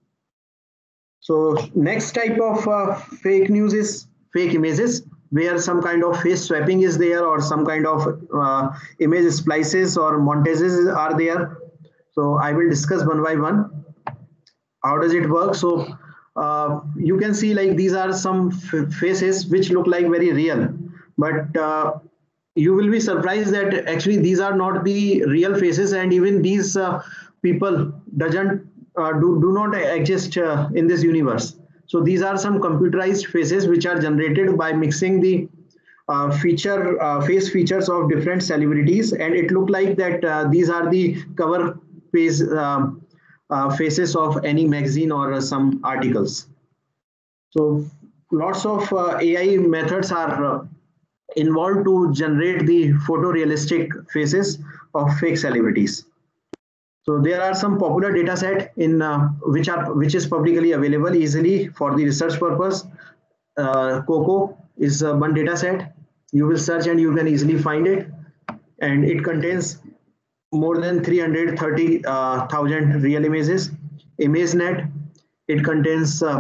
So next type of uh, fake news is fake images, where some kind of face swapping is there, or some kind of uh, image splices or montages are there. So I will discuss one by one. How does it work? So uh, you can see like these are some faces which look like very real, but uh, you will be surprised that actually these are not the real faces, and even these uh, people doesn't uh, do, do not exist uh, in this universe. So these are some computerized faces which are generated by mixing the uh, feature uh, face features of different celebrities, and it looked like that uh, these are the cover page um, Uh, faces of any magazine or uh, some articles. So lots of uh, A I methods are uh, involved to generate the photorealistic faces of fake celebrities. So there are some popular data set in uh, which are which is publicly available easily for the research purpose. Uh, COCO is uh, one data set. You will search and you can easily find it, and it contains more than three hundred thirty thousand uh, real images. ImageNet, it contains uh,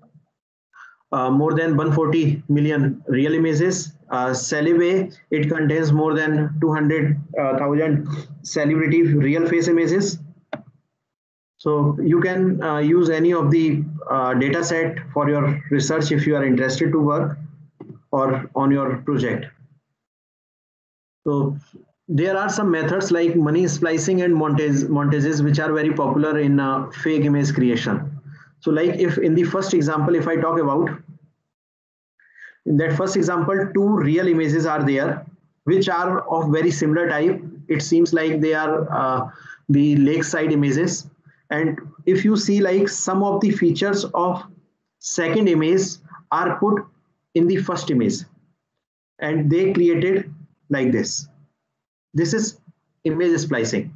uh, more than one hundred forty million real images. Uh, Celebre, it contains more than two hundred thousand celebrity real face images. So you can uh, use any of the uh, data set for your research if you are interested to work or on your project. So there are some methods like money splicing and montage, montages, which are very popular in uh, fake image creation. So like if in the first example, if I talk about, in that first example, two real images are there, which are of very similar type. It seems like they are uh, the lakeside images. And if you see like some of the features of second image are put in the first image, and they created like this. This is image splicing.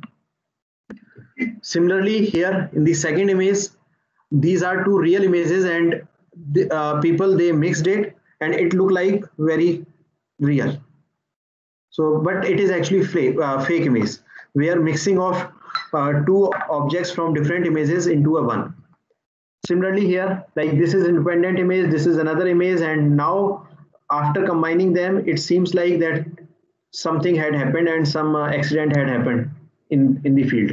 Similarly, here in the second image, these are two real images, and the, uh, people they mixed it, and it looked like very real. So, but it is actually fake, uh, fake image. We are mixing of uh, two objects from different images into a one. Similarly, here, like this is independent image, this is another image, and now after combining them, it seems like that something had happened and some uh, accident had happened in, in the field.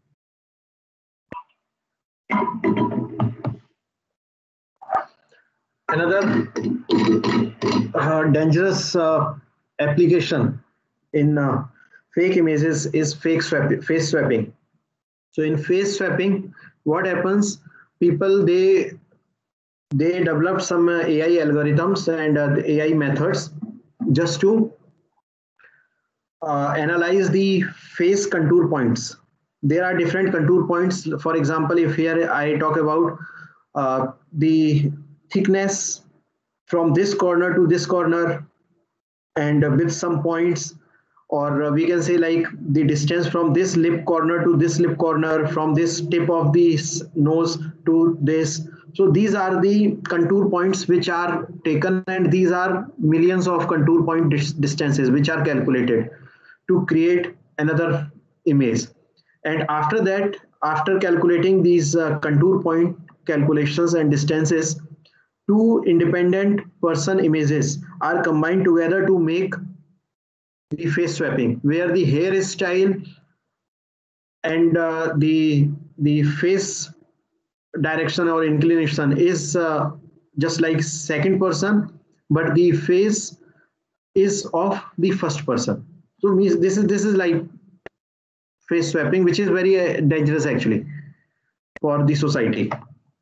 Another uh, dangerous uh, application in uh, fake images is fake swap face swapping. So in face swapping, what happens? People they they developed some uh, A I algorithms and uh, the A I methods just to uh, analyze the face contour points. There are different contour points. For example, if here I talk about uh, the thickness from this corner to this corner, and with some points, or we can say like the distance from this lip corner to this lip corner, from this tip of the nose to this. So these are the contour points which are taken, and these are millions of contour point dis distances which are calculated to create another image. And after that, after calculating these uh, contour point calculations and distances, two independent person images are combined together to make the face swapping, where the hairstyle and uh, the the face direction or inclination is uh, just like second person, but the face is of the first person. So means this is this is like face swapping, which is very uh, dangerous actually for the society.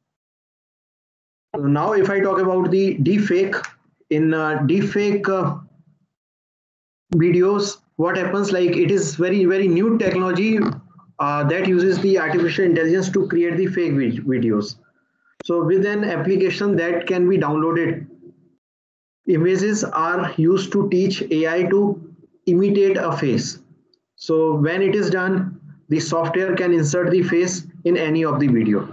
So now, if I talk about the deepfake, in uh, deepfake uh, videos, what happens, like it is very very new technology uh, that uses the artificial intelligence to create the fake videos. So with an application that can be downloaded, images are used to teach A I to imitate a face. So when it is done, the software can insert the face in any of the video.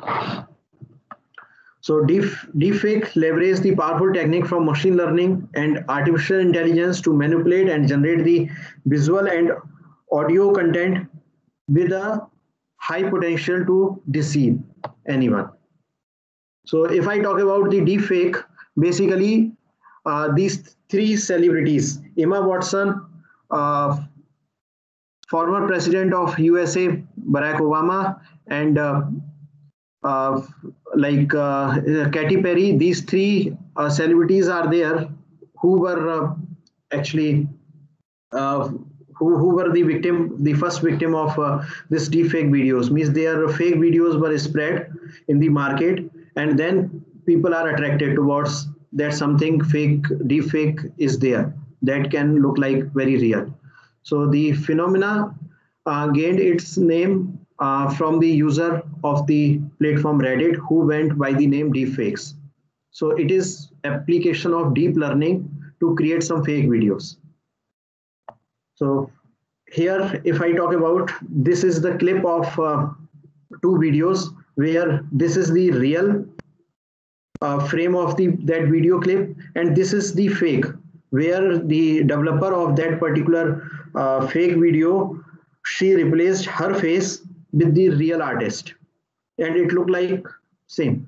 So deep, deepfake leverage the powerful technique from machine learning and artificial intelligence to manipulate and generate the visual and audio content with a high potential to deceive anyone. So if I talk about the deepfake, basically uh, these three celebrities, Emma Watson, uh, former president of U S A, Barack Obama, and uh, uh, like uh, Katy Perry, these three uh, celebrities are there who were uh, actually uh, who, who were the victim, the first victim of uh, this deepfake videos. Means their fake videos were spread in the market, and then people are attracted towards that something fake, deepfake is there that can look like very real. So the phenomena uh, gained its name uh, from the user of the platform Reddit, who went by the name deepfakes. So it is application of deep learning to create some fake videos. So here, if I talk about, this is the clip of uh, two videos where this is the real uh, frame of the that video clip, and this is the fake, where the developer of that particular uh, fake video, she replaced her face with the real artist, and it looked like same.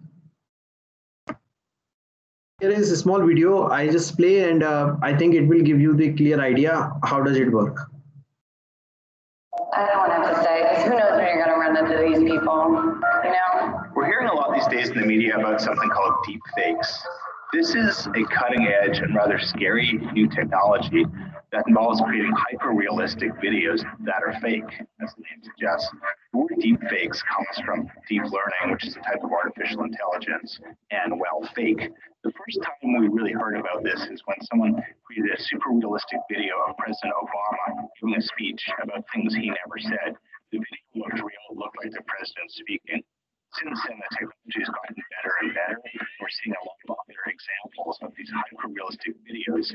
Here is a small video I just play, and uh, I think it will give you the clear idea how does it work. I don't want to have to say, because who knows when you're going to run into these people, you know? We're hearing a lot these days in the media about something called deep fakes. This is a cutting edge and rather scary new technology that involves creating hyper-realistic videos that are fake, as the name suggests. The word deep fakes comes from deep learning, which is a type of artificial intelligence, and well, fake. The first time we really heard about this is when someone created a super realistic video of President Obama giving a speech about things he never said. The video looked real, it looked like the president speaking. Since then, the technology has gotten better and better. We're seeing a lot of other examples of these hyper-realistic videos.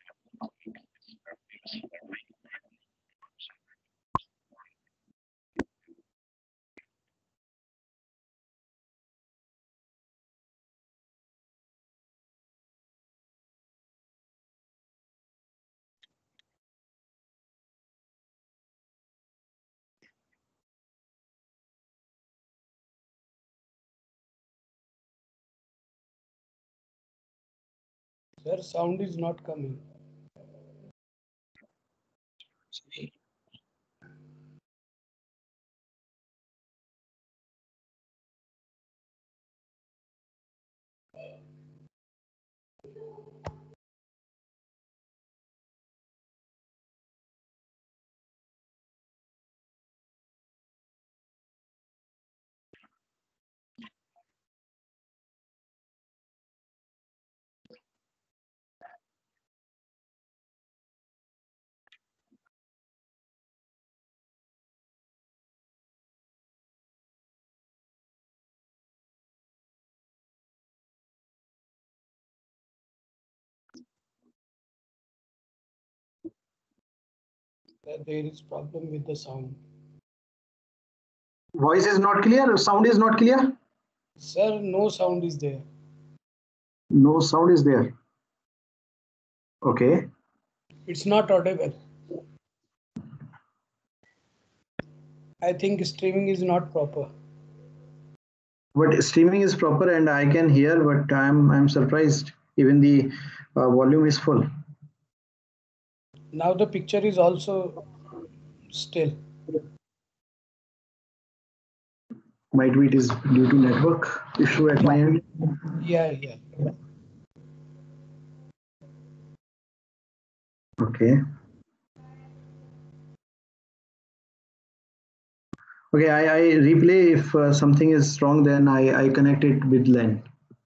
Sir, sound is not coming. that there is problem with the sound. Voice is not clear. Sound is not clear. Sir, no sound is there. No sound is there. Okay. It's not audible. I think streaming is not proper. But streaming is proper and I can hear, but I'm I'm surprised. Even the uh, volume is full. Now the picture is also still. Might be it is due to network issue at my end. Yeah, yeah. Okay. Okay, I, I replay if uh, something is wrong, then I, I connect it with LAN.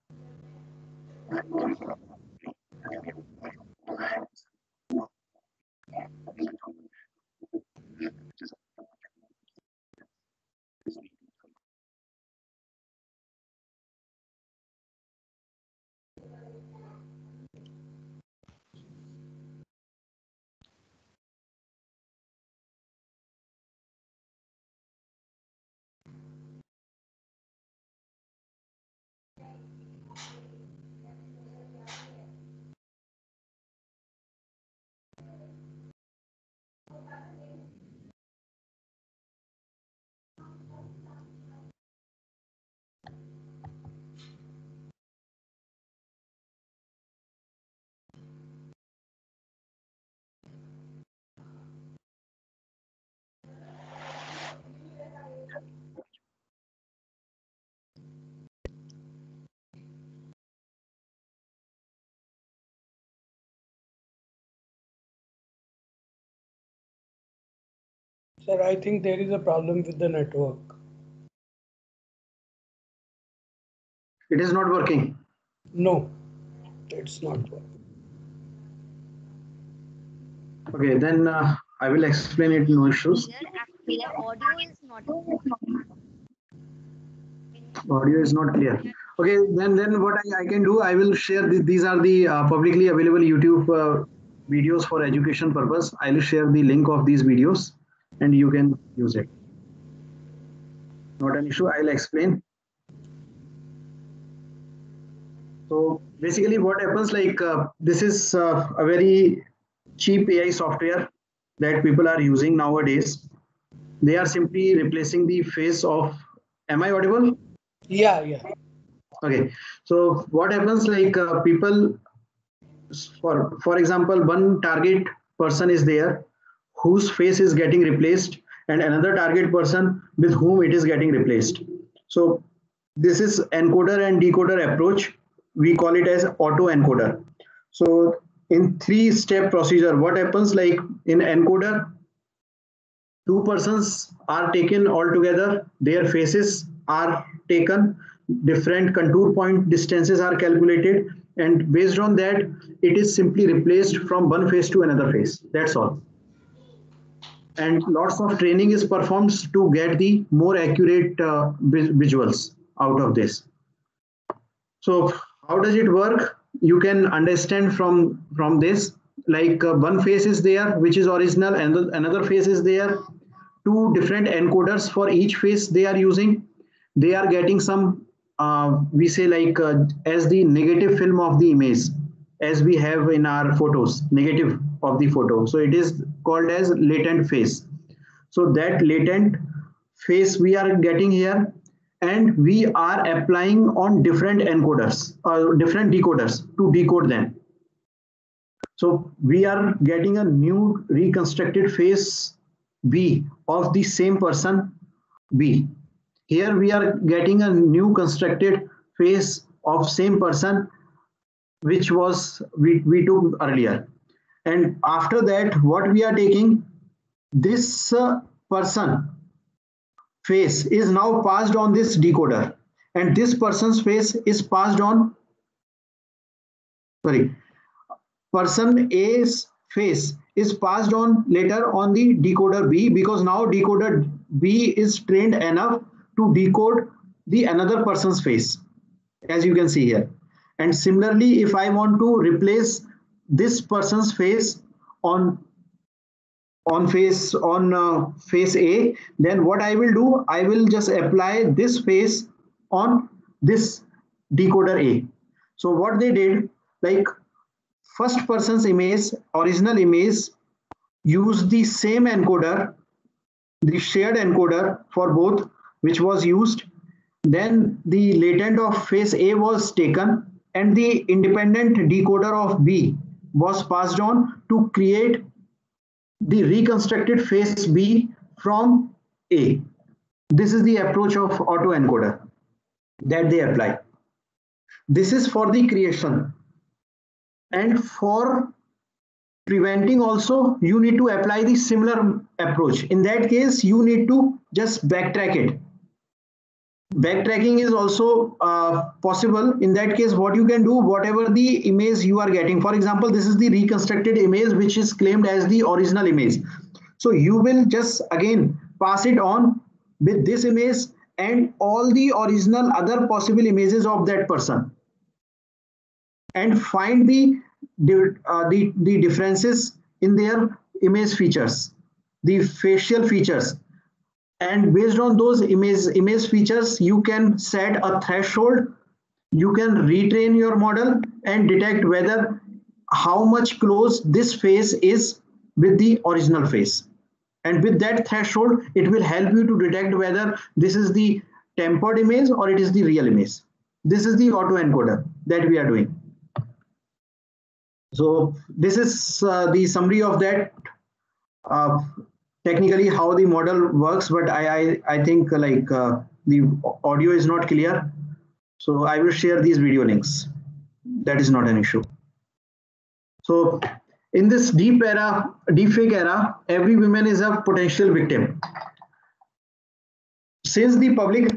Sir, I think there is a problem with the network. It is not working. No, it's not working. Okay, then uh, I will explain it, no issues. Here, actually, the audio is not. Audio is not clear. Okay, then then what I, I can do, I will share the, these are the uh, publicly available YouTube uh, videos for education purpose. I will share the link of these videos and you can use it. Not an issue, I'll explain. So basically what happens, like uh, this is uh, a very cheap A I software that people are using nowadays. They are simply replacing the face of, am I audible? Yeah, yeah. Okay, so what happens, like uh, people, for for example, one target person is there whose face is getting replaced and another target person with whom it is getting replaced. So this is encoder and decoder approach. We call it as auto encoder. So in three step procedure, what happens, like in encoder, two persons are taken all together, their faces are taken, different contour point distances are calculated, and based on that it is simply replaced from one face to another face. That's all. And lots of training is performed to get the more accurate uh, visuals out of this. So how does it work? You can understand from from this, like uh, one face is there which is original and another face is there, two different encoders for each face they are using. They are getting some uh, we say like uh, as the negative film of the image, as we have in our photos, negative of the photo. So it is called as latent face. So that latent face we are getting here, and we are applying on different encoders or different decoders to decode them. So we are getting a new reconstructed face B of the same person B. Here we are getting a new constructed face of same person which was we, we took earlier. And after that, what we are taking, this uh, person face is now passed on this decoder, and this person's face is passed on, sorry, person A's face is passed on later on the decoder B, because now decoder B is trained enough to decode the another person's face, as you can see here. And similarly, if I want to replace this person's face on on face on uh, face A, then what I will do, I will just apply this face on this decoder A. So what they did, like first person's image, original image, use the same encoder, the shared encoder for both, which was used. Then the latent of face A was taken and the independent decoder of B was passed on to create the reconstructed face B from A. This is the approach of autoencoder that they apply. This is for the creation. And for preventing also, you need to apply the similar approach. In that case, you need to just backtrack it. Backtracking is also uh, possible. In that case, what you can do, whatever the image you are getting, for example, this is the reconstructed image which is claimed as the original image. So you will just again pass it on with this image and all the original other possible images of that person, and find the uh, the the differences in their image features, the facial features. And based on those image image features, you can set a threshold. You can retrain your model and detect whether how much close this face is with the original face. And with that threshold, it will help you to detect whether this is the tempered image or it is the real image. This is the autoencoder that we are doing. So this is uh, the summary of that. Uh, technically how the model works, but I I, I think like uh, the audio is not clear, so I will share these video links. That is not an issue. So in this deep era, deepfake era, every woman is a potential victim. Since the public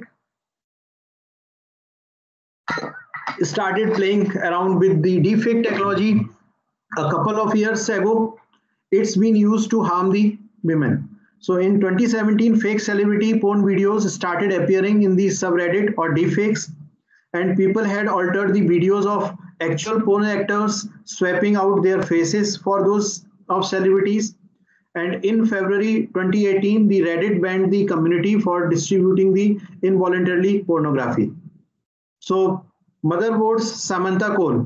started playing around with the deepfake technology a couple of years ago, it's been used to harm the women. So in twenty seventeen, fake celebrity porn videos started appearing in the subreddit or deepfakes, and people had altered the videos of actual porn actors, swapping out their faces for those of celebrities. And in February twenty eighteen, the Reddit banned the community for distributing the involuntarily pornography. So Motherboards Samantha Cole,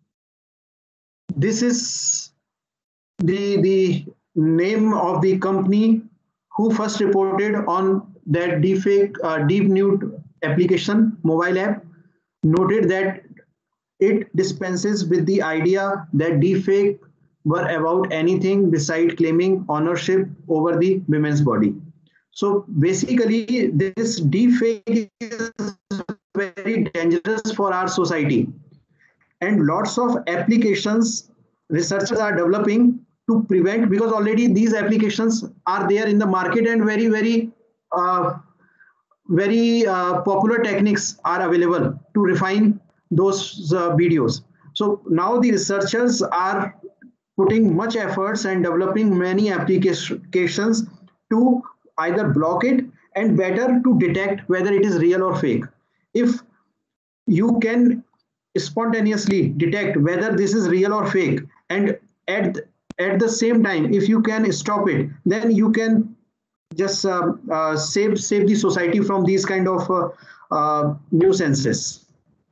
this is the the name of the company who first reported on that deepfake uh, deep nude application mobile app, noted that it dispenses with the idea that deepfake were about anything beside claiming ownership over the women's body. So basically, this deepfake is very dangerous for our society, and lots of applications researchers are developing to prevent, because already these applications are there in the market and very very uh, very uh, popular techniques are available to refine those uh, videos. So now the researchers are putting much efforts and developing many applications to either block it and better to detect whether it is real or fake. If you can spontaneously detect whether this is real or fake, and at at the same time if you can stop it, then you can just uh, uh, save save the society from these kind of uh, uh, nuisances.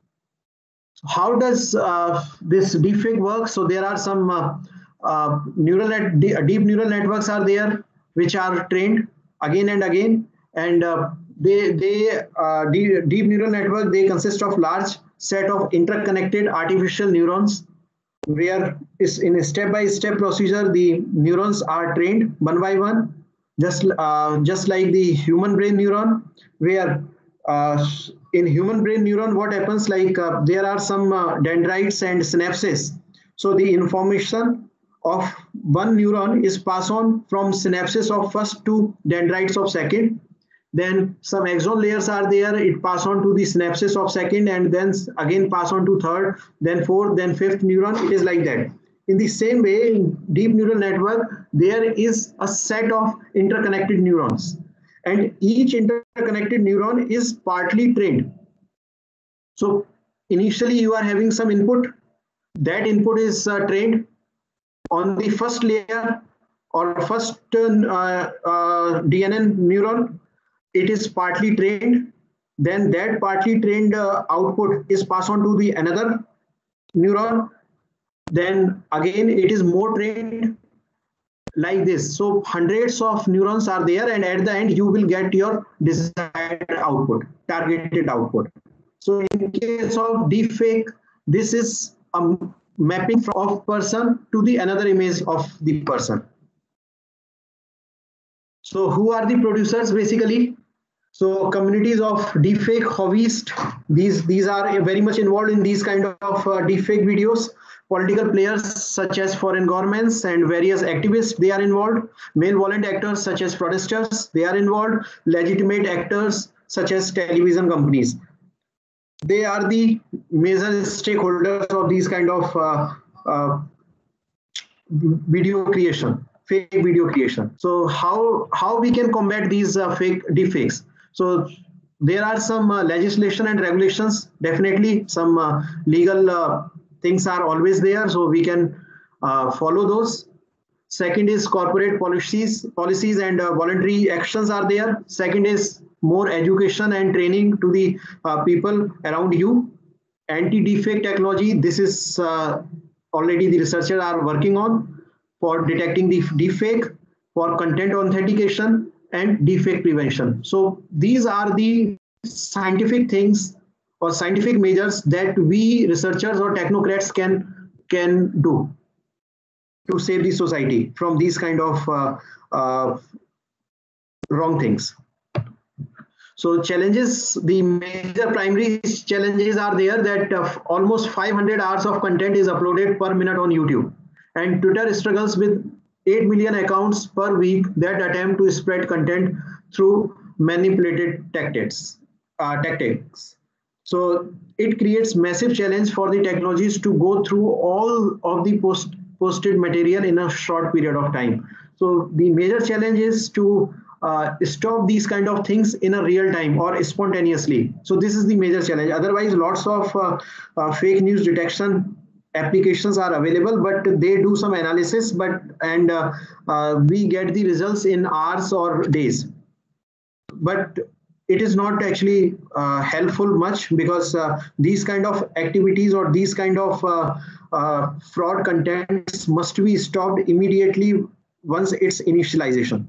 How does uh, this deepfake work? So there are some uh, uh, neural net, deep neural networks are there which are trained again and again, and uh, they they uh, deep, deep neural network, they consist of large set of interconnected artificial neurons, where is in a step-by-step procedure the neurons are trained one by one, just uh, just like the human brain neuron, where uh, in human brain neuron what happens, like uh, there are some uh, dendrites and synapses. So the information of one neuron is passed on from synapses of first to dendrites of second. Then some axon layers are there, it pass on to the synapses of second, and then again pass on to third, then fourth, then fifth neuron. It is like that. In the same way, in deep neural network, there is a set of interconnected neurons, and each interconnected neuron is partly trained. So initially you are having some input, that input is uh, trained on the first layer or first uh, uh, D N N neuron, it is partly trained. Then that partly trained uh, output is passed on to the another neuron. Then again, it is more trained like this. So hundreds of neurons are there, and at the end, you will get your desired output, targeted output. So in case of deepfake, this is a mapping of person to the another image of the person. So who are the producers basically? So communities of deepfake hobbyists, these these are very much involved in these kind of uh, deepfake videos. Political players such as foreign governments and various activists, they are involved. Male violent actors such as protesters, they are involved. Legitimate actors such as television companies. They are the major stakeholders of these kind of uh, uh, video creation, fake video creation. So how how we can combat these uh, fake deepfakes? So there are some uh, legislation and regulations. Definitely, some uh, legal uh, things are always there, so we can uh, follow those. Second is corporate policies, policies and uh, voluntary actions are there. Second is more education and training to the uh, people around you. Anti-deepfake technology, this is uh, already the researchers are working on for detecting the deepfake, for content authentication and deepfake prevention. So these are the scientific things or scientific measures that we researchers or technocrats can can do to save the society from these kind of uh, uh, wrong things. So challenges, the major primary challenges are there that uh, almost five hundred hours of content is uploaded per minute on YouTube, and Twitter struggles with eight million accounts per week that attempt to spread content through manipulated tactics. Uh, tactics. So it creates massive challenge for the technologies to go through all of the post posted material in a short period of time. So the major challenge is to uh, stop these kind of things in a real time or spontaneously. So this is the major challenge. Otherwise, lots of uh, uh, fake news detection applications are available, but they do some analysis, but and uh, uh, we get the results in hours or days. But it is not actually uh, helpful much, because uh, these kind of activities or these kind of uh, uh, fraud contents must be stopped immediately once its initialization.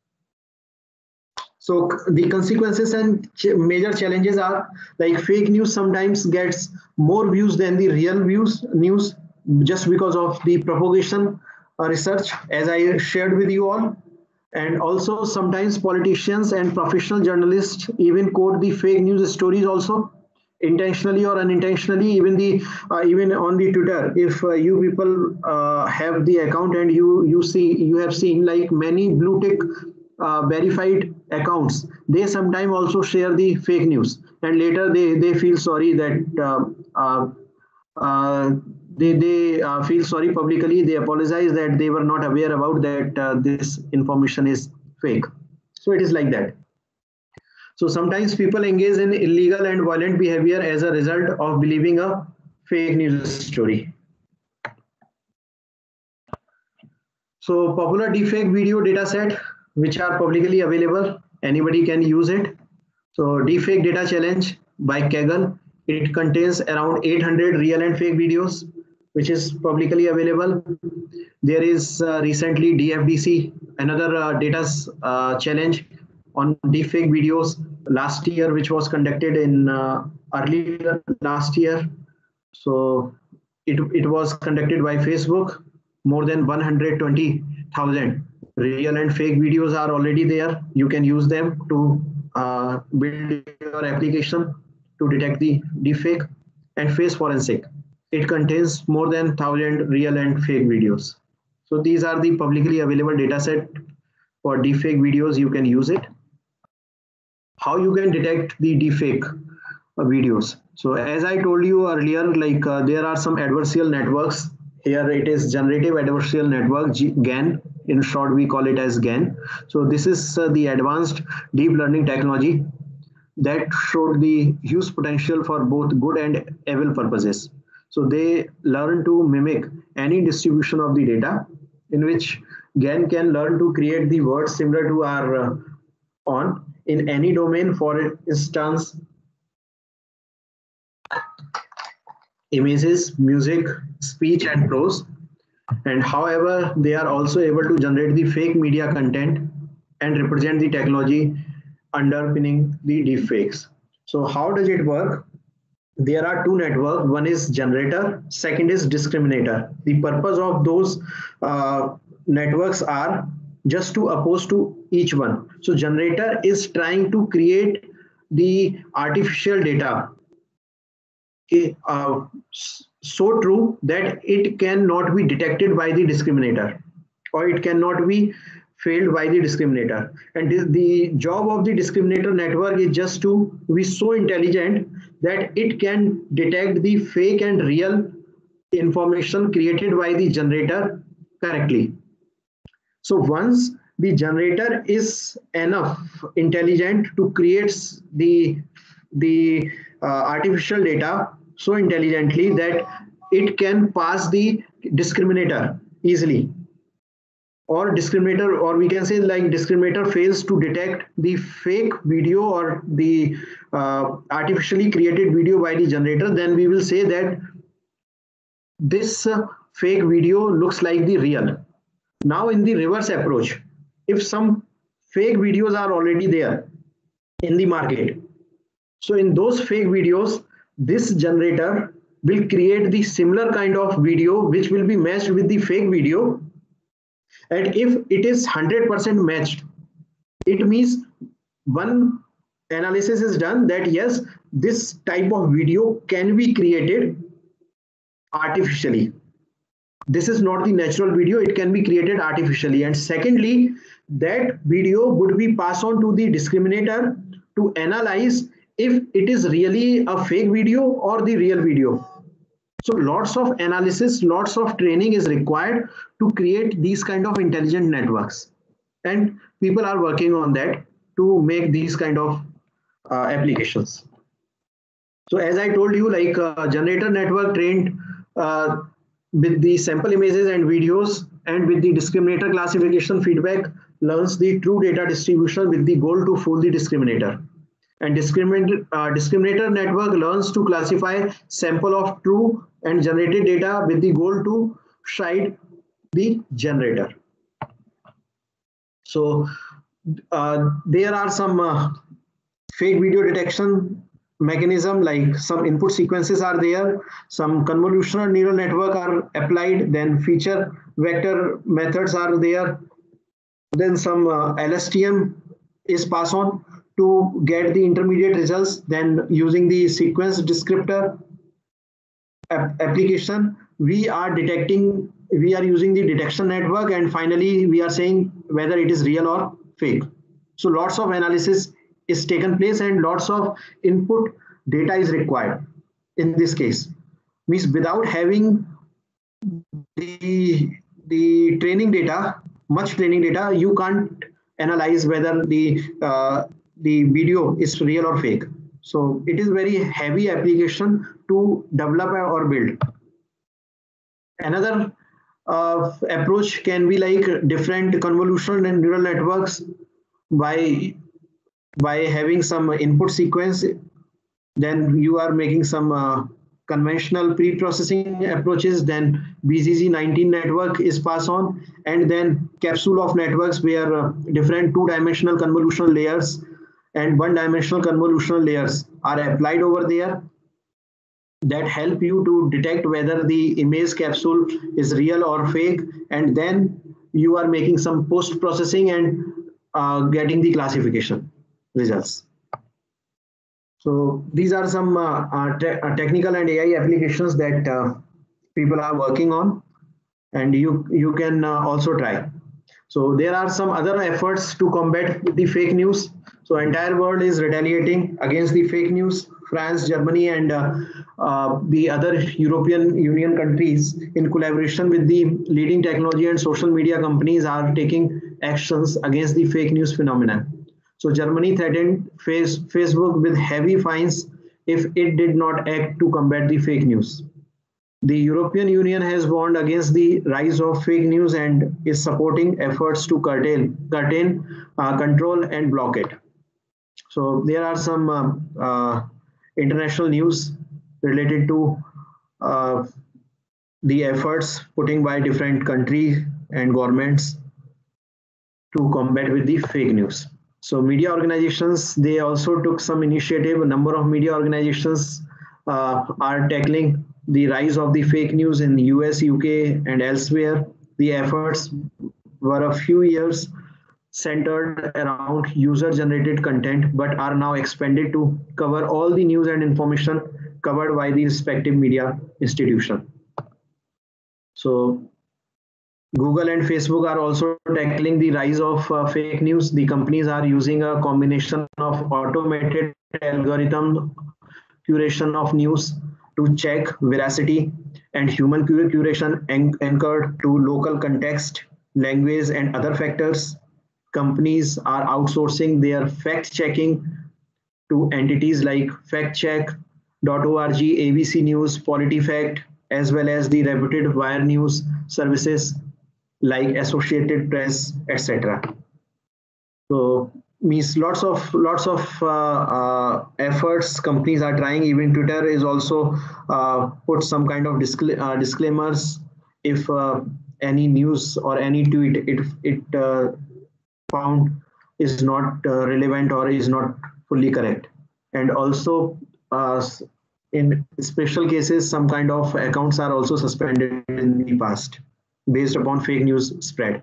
So the consequences and ch major challenges are like fake news sometimes gets more views than the real views news, just because of the propagation uh, research, as I shared with you all. And also sometimes politicians and professional journalists even quote the fake news stories also, intentionally or unintentionally. Even the uh, even on the Twitter, if uh, you people uh, have the account and you you see you have seen like many blue tick uh, verified accounts, they sometimes also share the fake news, and later they they feel sorry that uh, uh, uh, they they uh, feel sorry publicly. They apologize that they were not aware about that uh, this information is fake. So it is like that. So sometimes people engage in illegal and violent behavior as a result of believing a fake news story. So popular deepfake video dataset which are publicly available, anybody can use it. So deepfake data challenge by Kaggle, it contains around eight hundred real and fake videos which is publicly available. There is uh, recently D F D C, another uh, data uh, challenge on deepfake videos last year, which was conducted in uh, earlier last year. So it, it was conducted by Facebook. More than one hundred twenty thousand real and fake videos are already there. You can use them to uh, build your application to detect the deepfake. And face forensic, it contains more than one thousand real and fake videos. So these are the publicly available data set for deepfake videos. You can use it. How you can detect the deepfake uh, videos? So as I told you earlier, like uh, there are some adversarial networks. Here it is generative adversarial network, G GAN. In short, we call it as GAN. So this is uh, the advanced deep learning technology that showed the huge potential for both good and evil purposes. So they learn to mimic any distribution of the data in which GAN can learn to create the words similar to our uh, on in any domain, for instance, images, music, speech, and prose. And however, they are also able to generate the fake media content and represent the technology underpinning the deepfakes. So how does it work? There are two networks. One is generator, second is discriminator. The purpose of those uh, networks are just to oppose to each one. So generator is trying to create the artificial data, okay, uh, so true that it cannot be detected by the discriminator, or it cannot be failed by the discriminator. And the, the job of the discriminator network is just to be so intelligent that it can detect the fake and real information created by the generator correctly. So once the generator is enough intelligent to create the the uh, artificial data so intelligently that it can pass the discriminator easily, or discriminator, or we can say like discriminator fails to detect the fake video or the uh, artificially created video by the generator, then we will say that this uh, fake video looks like the real. Now in the reverse approach, if some fake videos are already there in the market, so in those fake videos, this generator will create the similar kind of video which will be matched with the fake video. And if it is one hundred percent matched, it means one analysis is done that yes, this type of video can be created artificially. This is not the natural video, it can be created artificially. And secondly, that video would be passed on to the discriminator to analyze if it is really a fake video or the real video. So lots of analysis, lots of training is required to create these kind of intelligent networks. And people are working on that to make these kind of uh, applications. So as I told you, like uh, generator network trained uh, with the sample images and videos and with the discriminator classification feedback learns the true data distribution with the goal to fool the discriminator. And discriminator, uh, discriminator network learns to classify sample of true and generated data with the goal to shade the generator. So uh, there are some uh, fake video detection mechanism, like some input sequences are there, some convolutional neural network are applied, then feature vector methods are there, then some uh, L S T M is passed on to get the intermediate results, then using the sequence descriptor ap application, we are detecting, we are using the detection network, and finally we are saying whether it is real or fake. So lots of analysis is taken place and lots of input data is required in this case. Means without having the, the training data, much training data, you can't analyze whether the uh, the video is real or fake. So it is very heavy application to develop or build. Another uh, approach can be like different convolutional and neural networks by by having some input sequence. Then you are making some uh, conventional pre-processing approaches, then B Z Z nineteen network is passed on, and then capsule of networks where uh, different two-dimensional convolutional layers and one-dimensional convolutional layers are applied over there that help you to detect whether the image capsule is real or fake, and then you are making some post-processing and uh, getting the classification results. So these are some uh, uh, te uh, technical and A I applications that uh, people are working on, and you you can uh, also try. So there are some other efforts to combat the fake news. So entire world is retaliating against the fake news. France, Germany, and uh, uh, the other European Union countries, in collaboration with the leading technology and social media companies, are taking actions against the fake news phenomenon. So Germany threatened face, Facebook with heavy fines if it did not act to combat the fake news. The European Union has warned against the rise of fake news and is supporting efforts to curtail, curtain, uh, control, and block it. So there are some um, uh, international news related to uh, the efforts putting by different countries and governments to combat with the fake news. So media organizations, they also took some initiative. A number of media organizations uh, are tackling the rise of the fake news in the U S, U K, and elsewhere. The efforts were a few years centered around user-generated content, but are now expanded to cover all the news and information covered by the respective media institution. So Google and Facebook are also tackling the rise of uh, fake news. The companies are using a combination of automated algorithm curation of news to check veracity and human curation anchored to local context, language, and other factors. Companies are outsourcing their fact checking to entities like factcheck dot org, A B C News, PolitiFact, as well as the reputed wire news services like Associated Press, et cetera. So means lots of lots of uh, uh, efforts companies are trying. Even Twitter is also uh, put some kind of discla uh, disclaimers if uh, any news or any tweet it it uh, found is not uh, relevant or is not fully correct. And also uh, in special cases, some kind of accounts are also suspended in the past based upon fake news spread.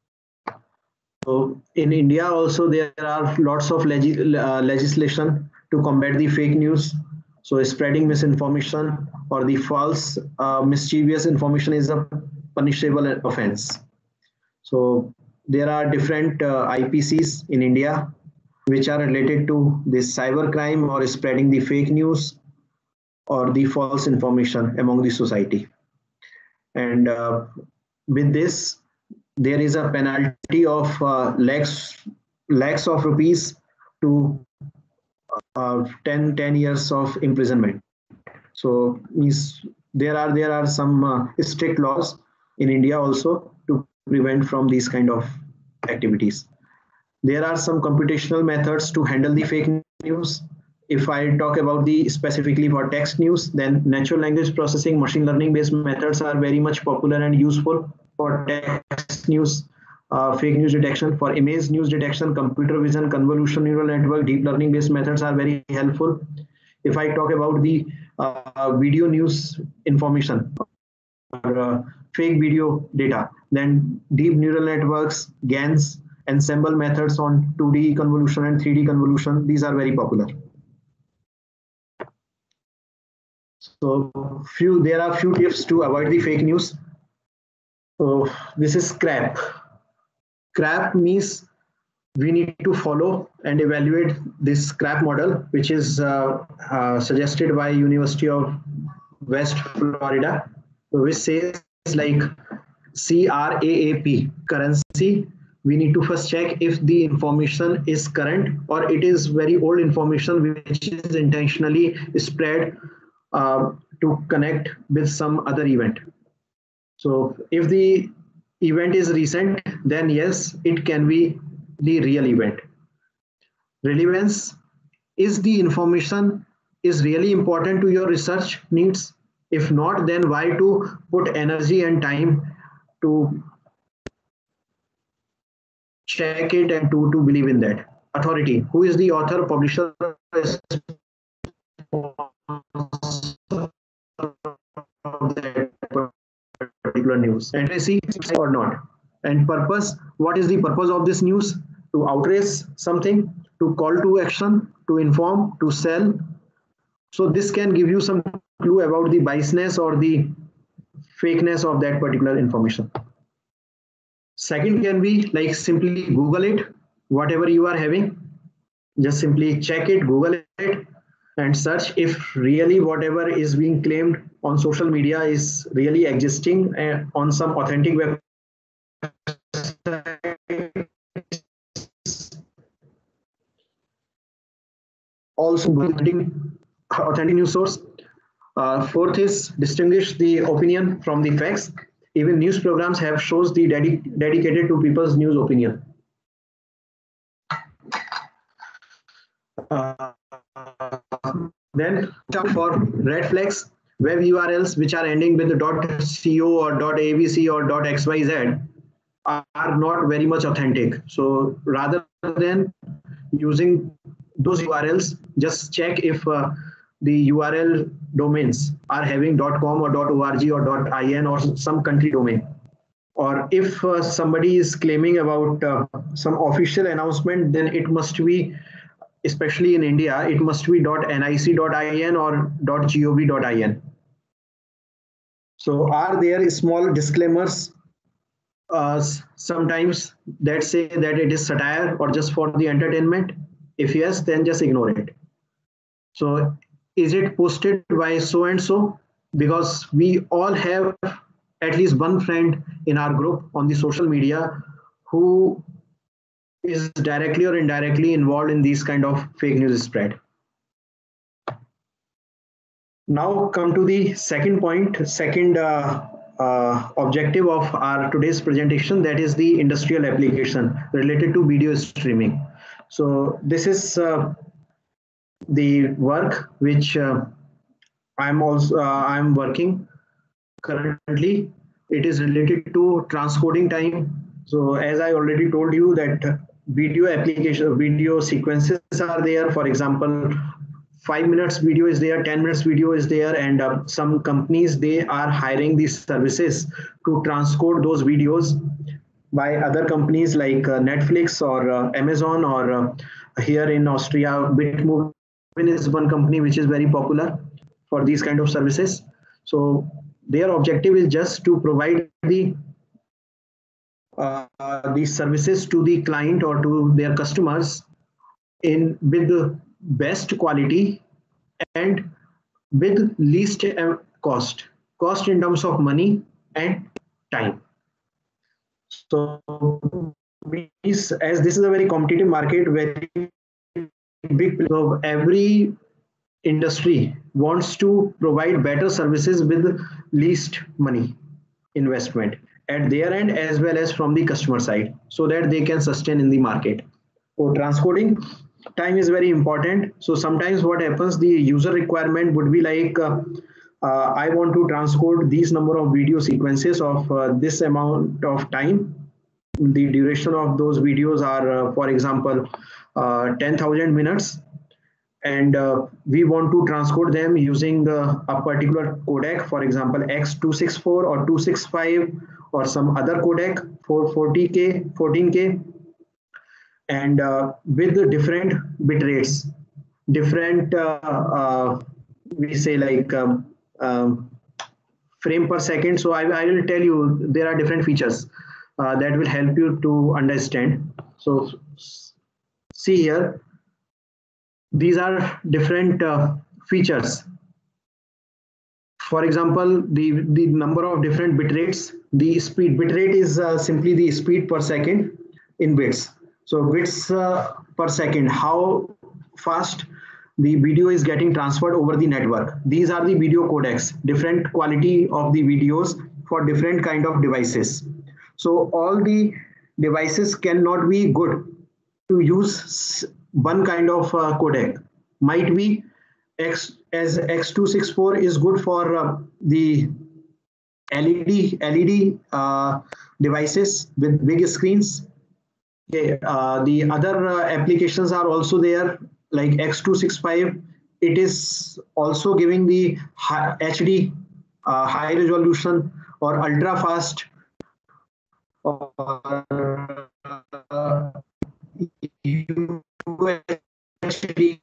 So in India also there are lots of legis uh, legislation to combat the fake news. So spreading misinformation or the false uh, mischievous information is a punishable offense. So there are different uh, I P Cs in India which are related to this cyber crime or spreading the fake news or the false information among the society. And uh, with this, there is a penalty of uh, lakhs, lakhs of rupees to uh, ten, ten years of imprisonment. So means there are there are some uh, strict laws in India also to prevent from these kind of activities. There are some computational methods to handle the fake news. If I talk about the specifically for text news, then natural language processing, machine learning based methods are very much popular and useful for text news, uh, fake news detection. For image news detection, computer vision, convolution neural network, deep learning based methods are very helpful. If I talk about the uh, video news information or uh, fake video data, then deep neural networks, GANs, ensemble methods on two D convolution and three D convolution, these are very popular. So few there are few tips to avoid the fake news. So this is CRAP. CRAP means we need to follow and evaluate this CRAP model, which is uh, uh, suggested by University of West Florida, which says like C R A A P, currency. We need to first check if the information is current or it is very old information which is intentionally spread uh, to connect with some other event. So if the event is recent, then yes, it can be the real event. Relevance, is the information is really important to your research needs? If not, then why to put energy and time to check it and to, to believe in that? Authority, who is the author, publisher of that particular news? Accuracy or not? And purpose, what is the purpose of this news? To outrage something, to call to action, to inform, to sell. So this can give you some clue about the biasness or the fakeness of that particular information. Second can be like simply Google it, whatever you are having, just simply check it, Google it, and search if really whatever is being claimed on social media is really existing uh, on some authentic website. Also, authentic news source. Uh, fourth is distinguish the opinion from the facts. Even news programs have shows the dedi dedicated to people's news opinion. Uh, then for red flags, web U R Ls which are ending with .co or .avc or .xyz are not very much authentic. So rather than using those U R Ls, just check if uh, the U R L domains are having .com or .org or .in or some country domain. Or if uh, somebody is claiming about uh, some official announcement, then it must be, especially in India, it must be .nic dot in or .gov dot in. So are there small disclaimers uh, sometimes that say that it is satire or just for the entertainment? If yes, then just ignore it. So is it posted by so and so? Because we all have at least one friend in our group on the social media who is directly or indirectly involved in these kind of fake news spread. Now come to the second point, second uh, uh, objective of our today's presentation, that is the industrial application related to video streaming. So this is uh, the work which uh, I'm also uh, I'm working currently. It is related to transcoding time. So as I already told you that video application, video sequences are there. For example, five minutes video is there, ten minutes video is there, and uh, some companies, they are hiring these services to transcode those videos by other companies like uh, Netflix or uh, Amazon, or uh, here in Austria, Bitmovin is one company which is very popular for these kind of services. So their objective is just to provide the uh, these services to the client or to their customers in with the best quality and with least cost cost in terms of money and time. So as this is a very competitive market, very big, so every industry wants to provide better services with least money investment at their end as well as from the customer side, so that they can sustain in the market. For transcoding, time is very important. So sometimes what happens, the user requirement would be like uh, uh, I want to transcode these number of video sequences of uh, this amount of time. The duration of those videos are uh, for example uh, ten thousand minutes, and uh, we want to transcode them using uh, a particular codec, for example X two sixty-four or two sixty-five or some other codec for forty K, fourteen K, and uh, with the different bit rates, different uh, uh, we say like um, um, frame per second. So I, I will tell you there are different features uh, that will help you to understand. So see here, these are different uh, features. For example, the the number of different bit rates, the speed bit rate is uh, simply the speed per second in bits. So bits uh, per second, how fast the video is getting transferred over the network. These are the video codecs, different quality of the videos for different kind of devices. So all the devices cannot be good to use one kind of uh, codec. Might be X as X two sixty-four is good for uh, the L E D L E D uh, devices with big screens. Okay, uh, the other uh, applications are also there, like X two sixty-five. It is also giving the high H D, uh, high resolution or ultra fast, or uh, H D,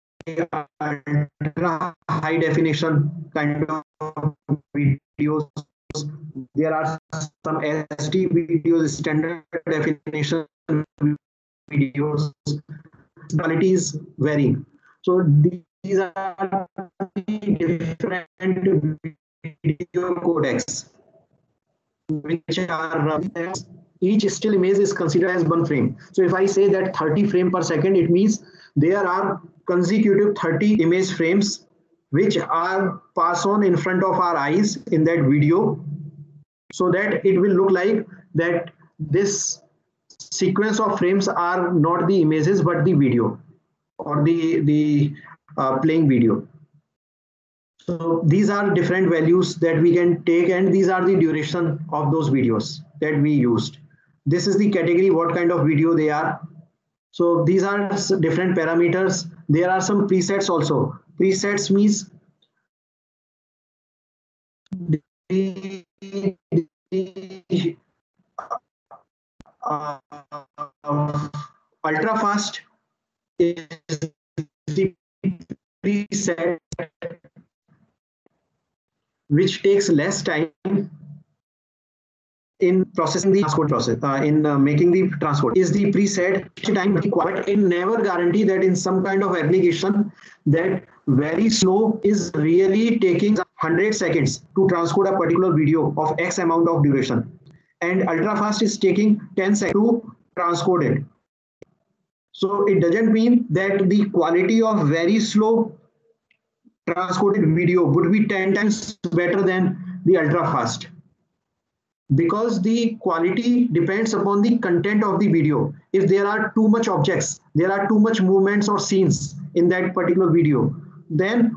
ultra high definition kind of videos. There are some S D videos, standard definition videos. Qualities vary. So these are different video codecs which are uh, each still image is considered as one frame. So if I say that thirty frame per second, it means there are consecutive thirty image frames which are passed on in front of our eyes in that video, so that it will look like that this sequence of frames are not the images but the video or the the uh, playing video. So these are different values that we can take, and these are the duration of those videos that we used. This is the category, what kind of video they are. So these are different parameters. There are some presets also. Presets means the, the uh, ultra fast is the preset which takes less time in processing the transcode process, uh, in uh, making the transcode, is the preset time required. But it never guarantee that in some kind of application that very slow is really taking one hundred seconds to transcode a particular video of X amount of duration, and ultra fast is taking ten seconds to transcode it. So it doesn't mean that the quality of very slow transcoded video would be ten times better than the ultra fast, because the quality depends upon the content of the video. If there are too much objects, there are too much movements or scenes in that particular video, then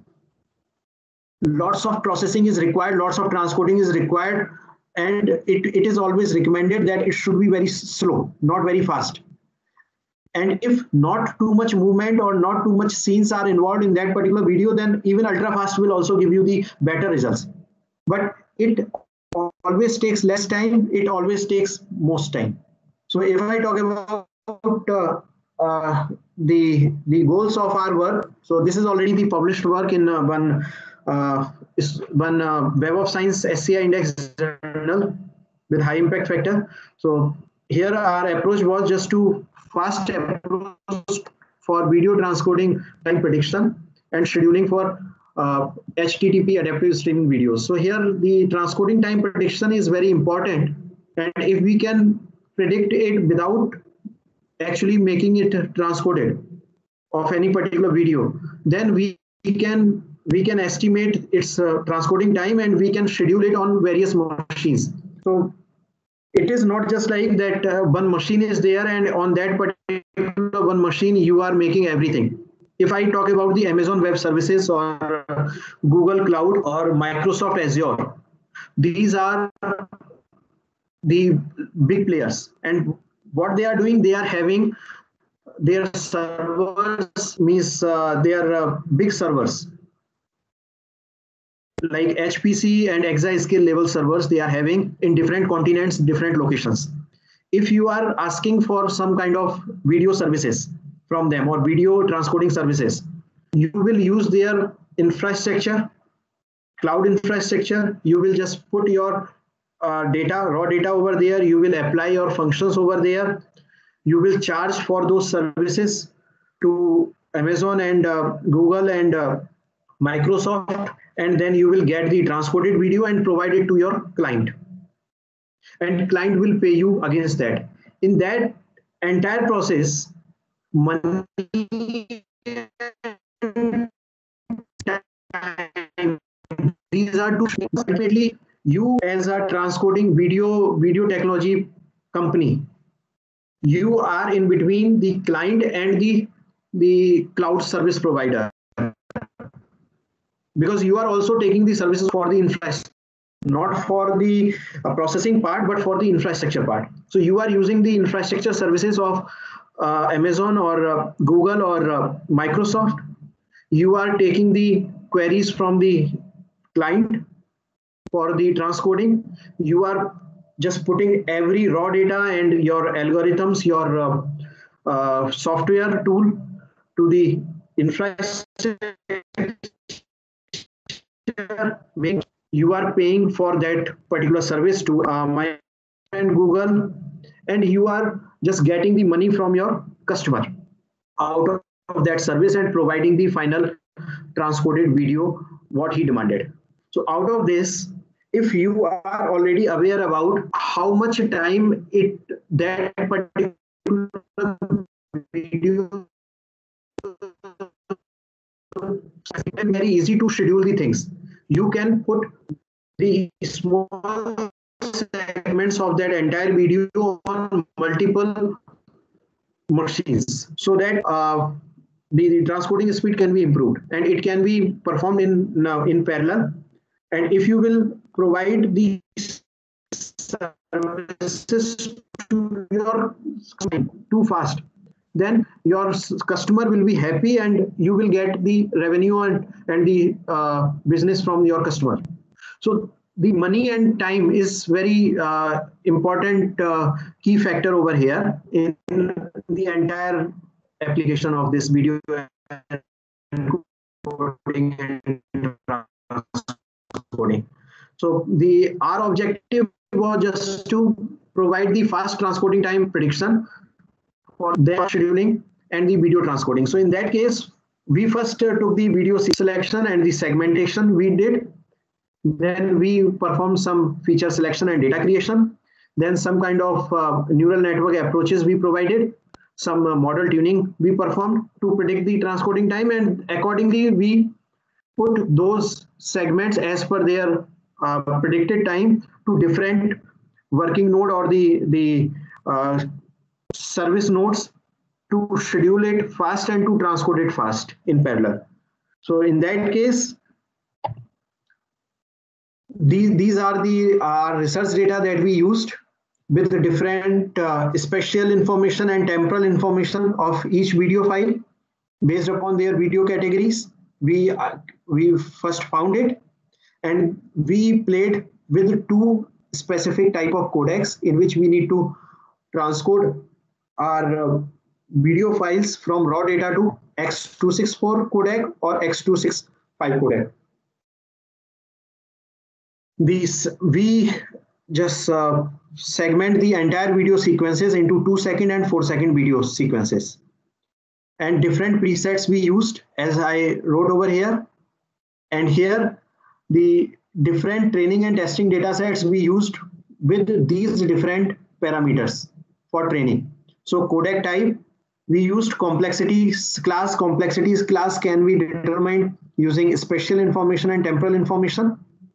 lots of processing is required, lots of transcoding is required, and it, it is always recommended that it should be very slow, not very fast. And if not too much movement or not too much scenes are involved in that particular video, then even ultra fast will also give you the better results. But it always takes less time, it always takes most time. So if I talk about uh, uh, the the goals of our work, so this is already the published work in uh, one uh, is one uh, Web of Science S C I Index journal with high impact factor. So here our approach was just to fast approach for video transcoding time prediction and scheduling for uh, H T T P adaptive streaming videos. So here the transcoding time prediction is very important, and if we can predict it without actually making it transcoded of any particular video, then we can we can estimate its uh, transcoding time, and we can schedule it on various machines. So it is not just like that uh, one machine is there and on that particular one machine you are making everything. If I talk about the Amazon Web Services or Google Cloud or Microsoft Azure, these are the big players, and what they are doing, they are having their servers, means uh, they are uh, big servers like H P C and exascale level servers they are having in different continents, different locations. If you are asking for some kind of video services from them or video transcoding services, you will use their infrastructure, cloud infrastructure. You will just put your uh, data, raw data over there. You will apply your functions over there. You will charge for those services to Amazon and uh, Google and uh, Microsoft, and then you will get the transcoded video and provide it to your client, and client will pay you against that. In that entire process, money, time, these are two. Ultimately, you as a transcoding video video technology company, you are in between the client and the the cloud service provider, because you are also taking the services for the infrastructure, not for the uh, processing part, but for the infrastructure part. So you are using the infrastructure services of uh, Amazon or uh, Google or uh, Microsoft. You are taking the queries from the client for the transcoding. You are just putting every raw data and your algorithms, your uh, uh, software tool to the infrastructure. You are paying for that particular service to uh, my and Google, and you are just getting the money from your customer out of that service and providing the final transcoded video what he demanded. So out of this, if you are already aware about how much time it that particular video It's very easy to schedule the things. You can put the small segments of that entire video on multiple machines so that uh, the, the transcoding speed can be improved and it can be performed in now in parallel. And if you will provide the services to your too fast, then your customer will be happy and you will get the revenue and, and the uh, business from your customer. So the money and time is very uh, important uh, key factor over here in the entire application of this video encoding and transcoding. So the our objective was just to provide the fast transcoding time prediction for the scheduling and the video transcoding. So in that case, we first uh, took the video selection and the segmentation we did. Then we performed some feature selection and data creation. Then some kind of uh, neural network approaches we provided. Some uh, model tuning we performed to predict the transcoding time, and accordingly we put those segments as per their uh, predicted time to different working node or the the uh, service nodes to schedule it fast and to transcode it fast in parallel. So in that case, these these are the uh, research data that we used with the different uh, spatial information and temporal information of each video file based upon their video categories. We uh, we first found it, and we played with two specific type of codecs in which we need to transcode our uh, video files from raw data to X two sixty-four codec or X two sixty-five codec. These we just uh, segment the entire video sequences into two second and four second video sequences, and different presets we used as I wrote over here. And here the different training and testing data sets we used with these different parameters for training. So codec type, we used complexity class. Complexity class can be determined using spatial information and temporal information.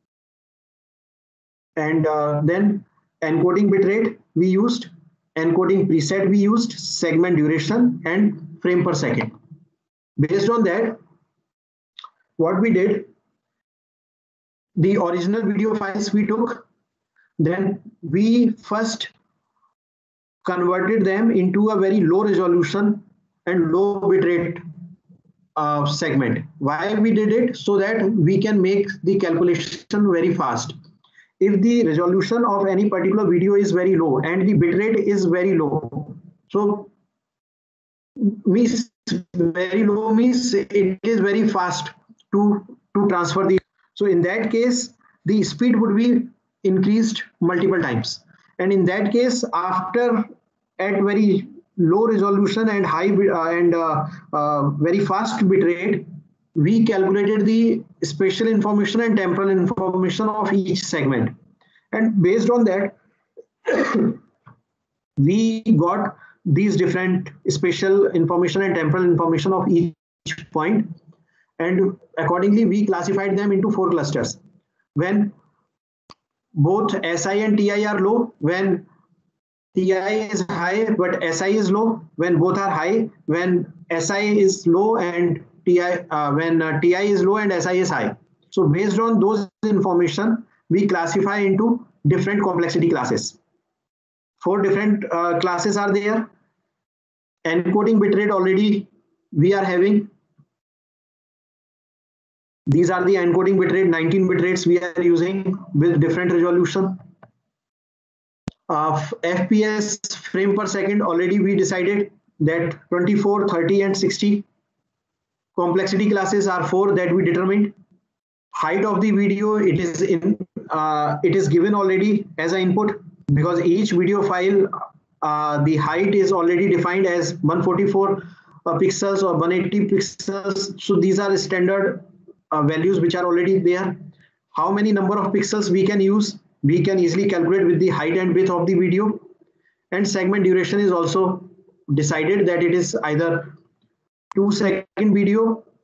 And uh, then encoding bitrate we used, encoding preset we used, segment duration and frame per second. Based on that, what we did, the original video files we took, then we first converted them into a very low resolution and low bitrate uh, segment. Why we did it? So that we can make the calculation very fast. If the resolution of any particular video is very low and the bitrate is very low, so means very low means it is very fast to to transfer the. So in that case, the speed would be increased multiple times. And in that case, after at very low resolution and high uh, and uh, uh, very fast bitrate, we calculated the spatial information and temporal information of each segment. And based on that, we got these different spatial information and temporal information of each point. And accordingly, we classified them into four clusters. When both S I and T I are low, when T I is high but S I is low, when both are high, when S I is low and T I, uh, when uh, T I is low and S I is high. So based on those information, we classify into different complexity classes. Four different uh, classes are there. Encoding bitrate already we are having. These are the encoding bitrate, nineteen bitrates we are using with different resolution. Uh, F P S frame per second already we decided that twenty-four, thirty and sixty. Complexity classes are four that we determined. Height of the video, it is in uh, it is given already as an input because each video file uh, the height is already defined as one forty-four uh, pixels or one eighty pixels. So these are standard uh, values which are already there. How many number of pixels we can use, we can easily calculate with the height and width of the video. And segment duration is also decided that it is either two second video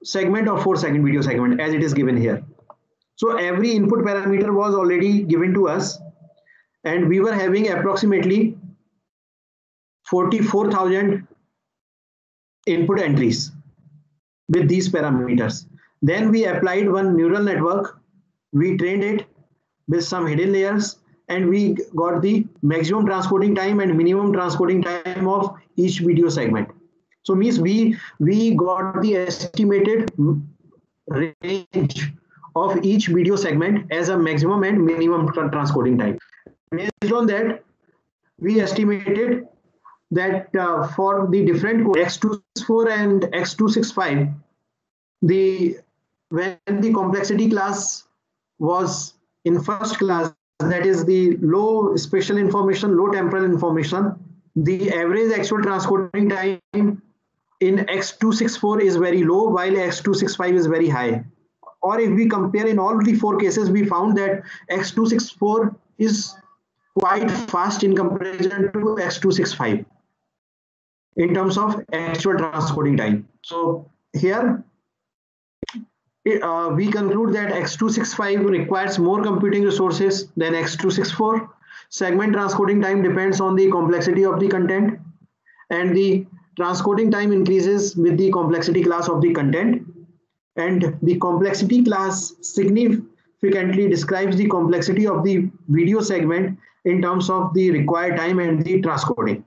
segment or four second video segment as it is given here. So every input parameter was already given to us, and we were having approximately forty-four thousand input entries with these parameters. Then we applied one neural network, we trained it with some hidden layers, and we got the maximum transcoding time and minimum transcoding time of each video segment. So means we we got the estimated range of each video segment as a maximum and minimum transcoding time. Based on that, we estimated that uh, for the different code X two sixty-four and X two sixty-five, the when the complexity class was in first class, that is the low spatial information, low temporal information, the average actual transcoding time in X two sixty-four is very low, while X two sixty-five is very high. Or if we compare in all the four cases, we found that X two sixty-four is quite fast in comparison to X two sixty-five in terms of actual transcoding time. So here uh, we conclude that X two sixty-five requires more computing resources than X two sixty-four. Segment transcoding time depends on the complexity of the content, and the transcoding time increases with the complexity class of the content. And the complexity class significantly describes the complexity of the video segment in terms of the required time and the transcoding.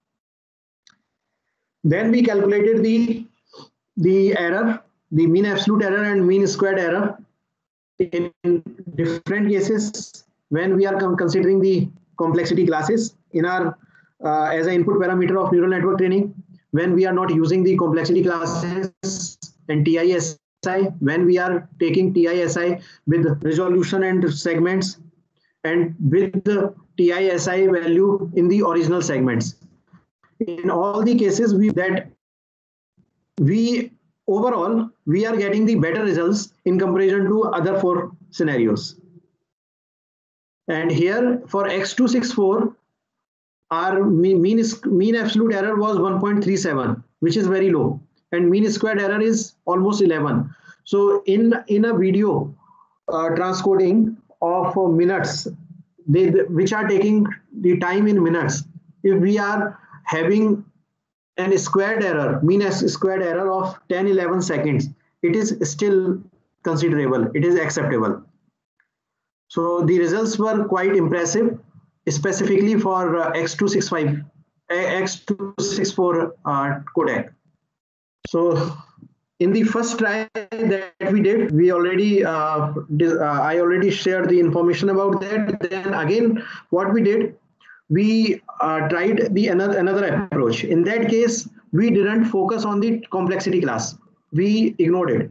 Then we calculated the, the error, the mean absolute error and mean squared error in different cases when we are considering the complexity classes in our uh, as an input parameter of neural network training, when we are not using the complexity classes and T I S I, when we are taking T I S I with resolution and segments, and with the T I S I value in the original segments. In all the cases, we that we overall we are getting the better results in comparison to other four scenarios. And here for X two sixty-four, our mean mean, mean absolute error was one point three seven, which is very low, and mean squared error is almost eleven. So in in a video uh, transcoding of uh, minutes, they, they, which are taking the time in minutes, if we are having an squared error, mean squared error of ten eleven seconds, it is still considerable, it is acceptable. So the results were quite impressive, specifically for uh, X two sixty-five, X two sixty-four uh, codec. So in the first try that we did, we already uh, uh, I already shared the information about that. Then again, what we did, we uh, tried the another another approach. In that case, we didn't focus on the complexity class. We ignored it.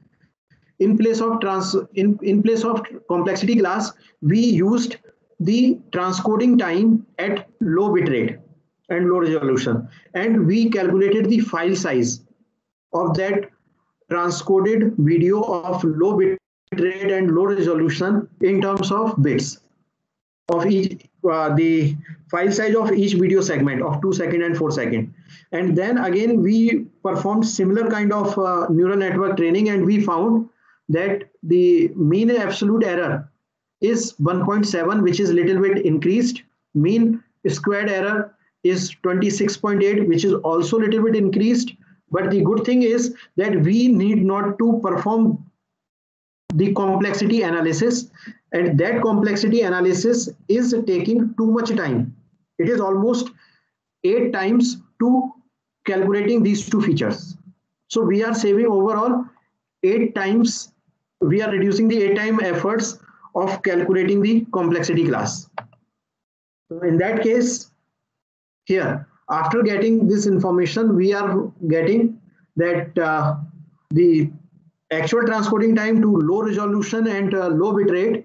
In place of trans in in place of complexity class, we used the transcoding time at low bitrate and low resolution, and we calculated the file size of that transcoded video of low bitrate and low resolution in terms of bits of each uh, the file size of each video segment of two second and four second. And then again we performed similar kind of uh, neural network training, and we found that the mean absolute error is one point seven, which is little bit increased. Mean squared error is twenty-six point eight, which is also little bit increased. But the good thing is that we need not to perform the complexity analysis, and that complexity analysis is taking too much time. It is almost eight times to calculating these two features. So we are saving overall eight times, we are reducing the eight time efforts of calculating the complexity class. So in that case, here, after getting this information, we are getting that uh, the actual transcoding time to low resolution and uh, low bitrate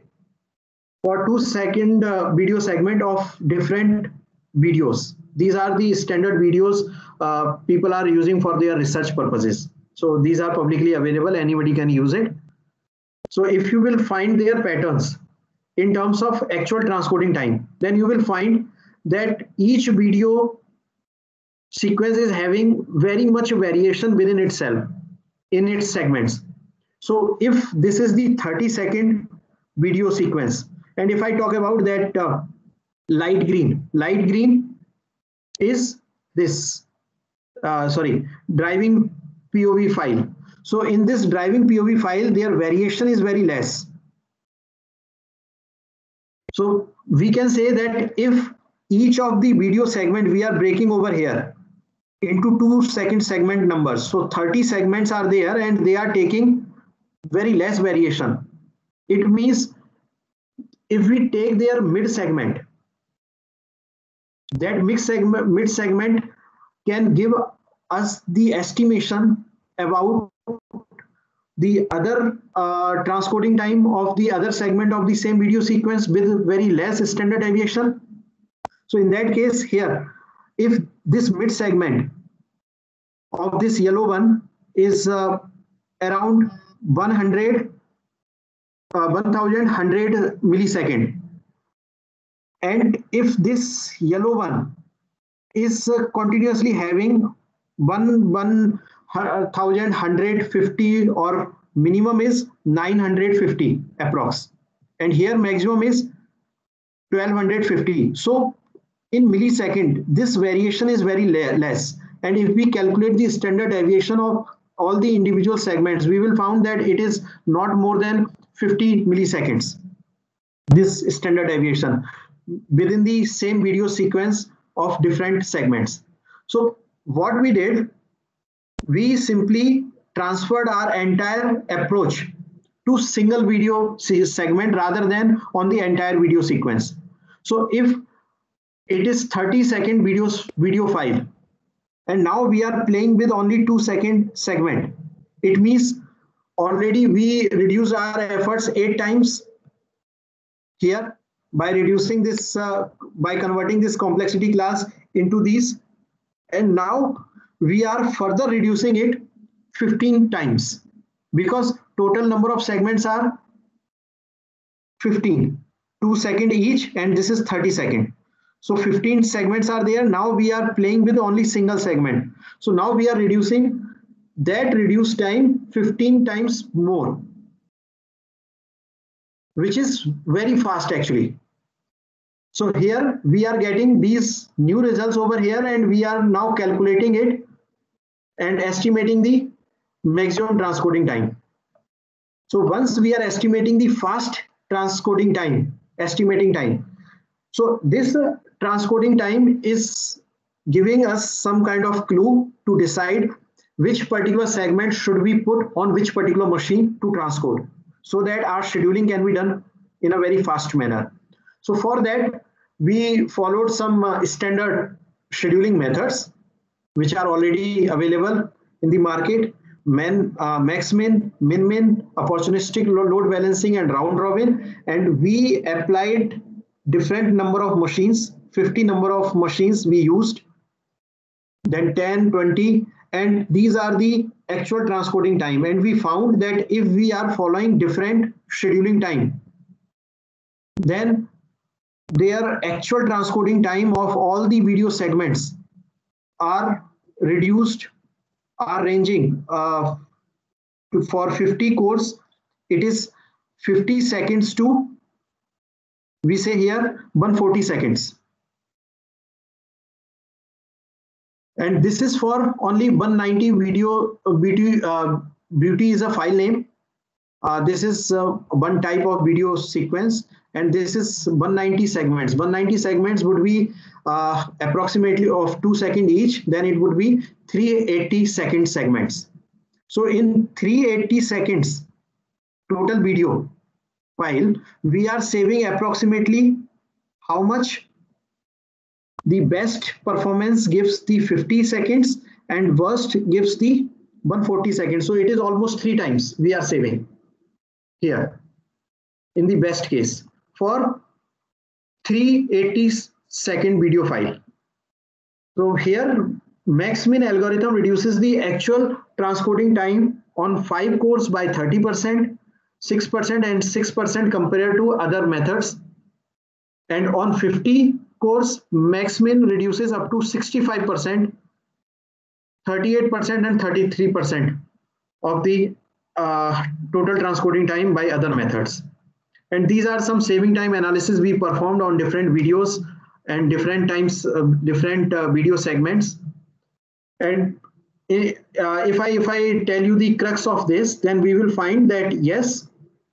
for two second uh, video segment of different videos. These are the standard videos uh, people are using for their research purposes. So these are publicly available, anybody can use it. So if you will find their patterns in terms of actual transcoding time, then you will find that each video sequence is having very much variation within itself in its segments. So if this is the thirty second video sequence, and if I talk about that uh, light green, light green is this, uh, sorry, driving P O V file. So in this driving P O V file, their variation is very less. So we can say that if each of the video segment we are breaking over here into two second segment numbers. So thirty segments are there and they are taking very less variation. It means if we take their mid segment, that mid segment, mid segment can give us the estimation about the other uh, transcoding time of the other segment of the same video sequence with very less standard deviation. So in that case here, if this mid segment of this yellow one is uh, around one hundred, uh, one thousand one hundred millisecond, and if this yellow one is uh, continuously having one one thousand one hundred fifty or minimum is nine hundred fifty approx, and here maximum is twelve fifty. So in millisecond, this variation is very less. And if we calculate the standard deviation of all the individual segments, we will find that it is not more than fifty milliseconds. This standard deviation within the same video sequence of different segments. So what we did, we simply transferred our entire approach to single video segment rather than on the entire video sequence. So if it is thirty second videos video file, and now we are playing with only two second segment, it means already we reduce our efforts eight times here by reducing this, uh, by converting this complexity class into these, and now we are further reducing it fifteen times because total number of segments are fifteen, two second each, and this is thirty second. So fifteen segments are there. Now we are playing with only single segment. So now we are reducing that reduced time fifteen times more, which is very fast actually. So here we are getting these new results over here, and we are now calculating it and estimating the maximum transcoding time. So once we are estimating the fast transcoding time, estimating time, so this uh, transcoding time is giving us some kind of clue to decide which particular segment should we put on which particular machine to transcode, so that our scheduling can be done in a very fast manner. So for that, we followed some uh, standard scheduling methods which are already available in the market: min, uh, max min, min min, opportunistic load balancing, and round robin. And we applied different number of machines, fifty number of machines we used, then ten, twenty, and these are the actual transcoding time. And we found that if we are following different scheduling time, then their actual transcoding time of all the video segments are reduced, are ranging uh, to, for fifty cores, it is fifty seconds to, we say here, one hundred forty seconds. And this is for only one ninety video. Uh, beauty, uh, beauty is a file name. Uh, this is uh, one type of video sequence, and this is one ninety segments. one ninety segments would be uh, approximately of two seconds each. Then it would be three hundred eighty second segments. So in three hundred eighty seconds total video file, we are saving approximately how much? The best performance gives the fifty seconds and worst gives the one hundred forty seconds. So it is almost three times we are saving here in the best case for three hundred eighty second video file. So here max-min algorithm reduces the actual transcoding time on five cores by thirty percent, six percent and six percent compared to other methods. And on fifty cores, max-min reduces up to sixty-five percent, thirty-eight percent and thirty-three percent of the uh, total transcoding time by other methods. And these are some saving time analysis we performed on different videos and different times, uh, different uh, video segments. And uh, if I if I tell you the crux of this, then we will find that yes,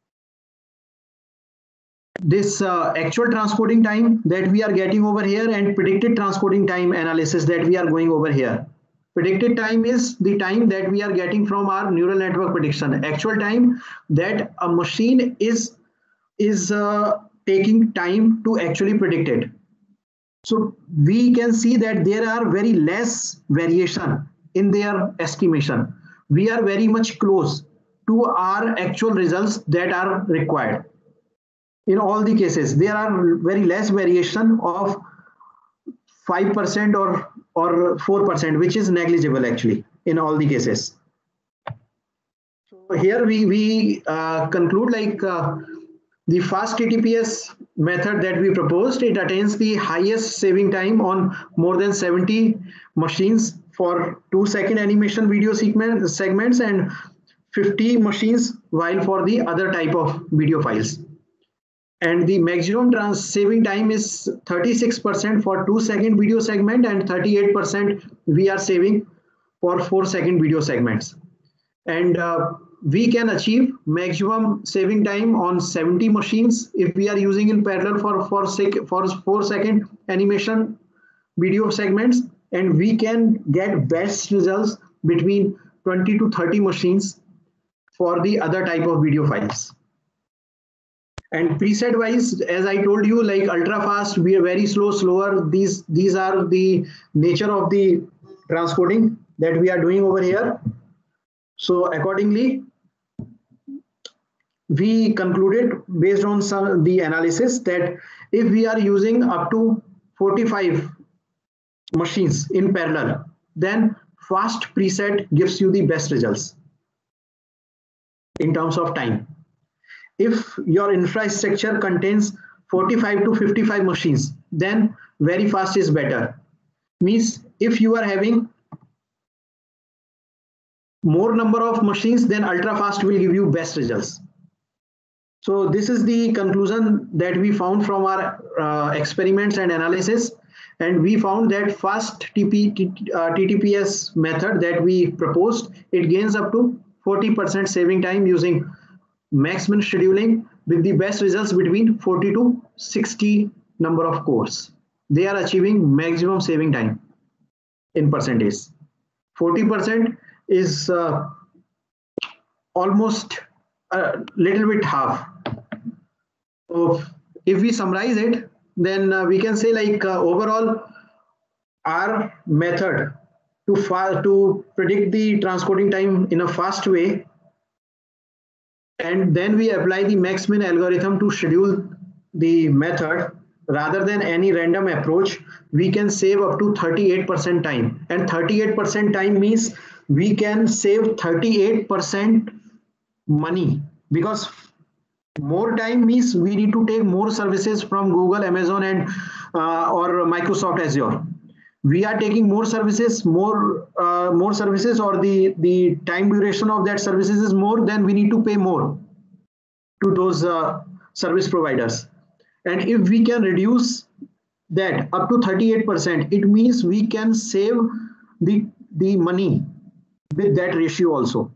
this uh, actual transcoding time that we are getting over here and predicted transcoding time analysis that we are going over here. Predicted time is the time that we are getting from our neural network prediction. Actual time that a machine is is uh, taking time to actually predict it. So we can see that there are very less variation in their estimation. We are very much close to our actual results that are required. In all the cases, there are very less variation of five percent or or four percent, which is negligible actually in all the cases. So here we, we uh, conclude like uh, the fast T T P S method that we proposed, it attains the highest saving time on more than seventy machines for two second animation video segment, segments and fifty machines, while for the other type of video files. And the maximum trans saving time is thirty-six percent for two second video segment and thirty-eight percent we are saving for four second video segments. And uh, we can achieve maximum saving time on seventy machines if we are using in parallel for, for, sec for four second animation video segments. And we can get best results between twenty to thirty machines for the other type of video files. And preset wise, as I told you, like ultra fast, we are very slow, slower. These, these are the nature of the transcoding that we are doing over here. So accordingly, we concluded based on some the analysis that if we are using up to forty-five machines in parallel, then fast preset gives you the best results in terms of time. If your infrastructure contains forty-five to fifty-five machines, then very fast is better. Means if you are having more number of machines, then ultra fast will give you best results. So this is the conclusion that we found from our uh, experiments and analysis. And we found that fast T T P S method that we proposed, it gains up to forty percent saving time using max-min scheduling with the best results between forty to sixty number of cores. They are achieving maximum saving time in percentage. forty percent is uh, almost a little bit half. So if we summarize it, then uh, we can say like uh, overall our method to, to predict the transcoding time in a fast way, and then we apply the max-min algorithm to schedule the method rather than any random approach, we can save up to thirty-eight percent time. And thirty-eight percent time means we can save thirty-eight percent money, because more time means we need to take more services from Google, Amazon, and uh, or Microsoft Azure. We are taking more services, more uh, more services, or the the time duration of that services is more, then we need to pay more to those uh, service providers. And if we can reduce that up to thirty-eight percent, it means we can save the the money with that ratio also.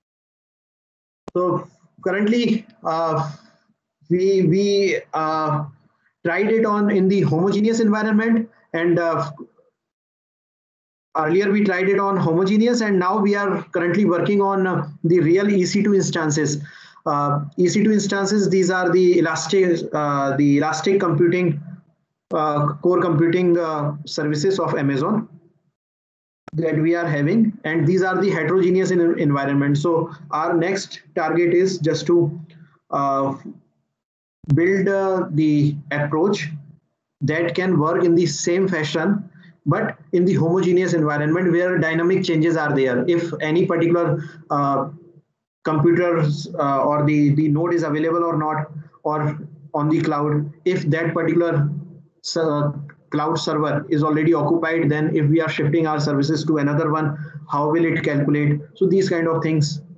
So currently uh, we we uh, tried it on in the homogeneous environment, and uh, earlier we tried it on homogeneous, and now we are currently working on uh, the real E C two instances. Uh, E C two instances, these are the elastic, uh, the elastic computing, uh, core computing uh, services of Amazon that we are having, and these are the heterogeneous in environment. So our next target is just to uh, build uh, the approach that can work in the same fashion, but in the homogeneous environment where dynamic changes are there. If any particular uh, computers uh, or the, the node is available or not, or on the cloud, if that particular uh, cloud server is already occupied, then if we are shifting our services to another one, how will it calculate? So these kind of things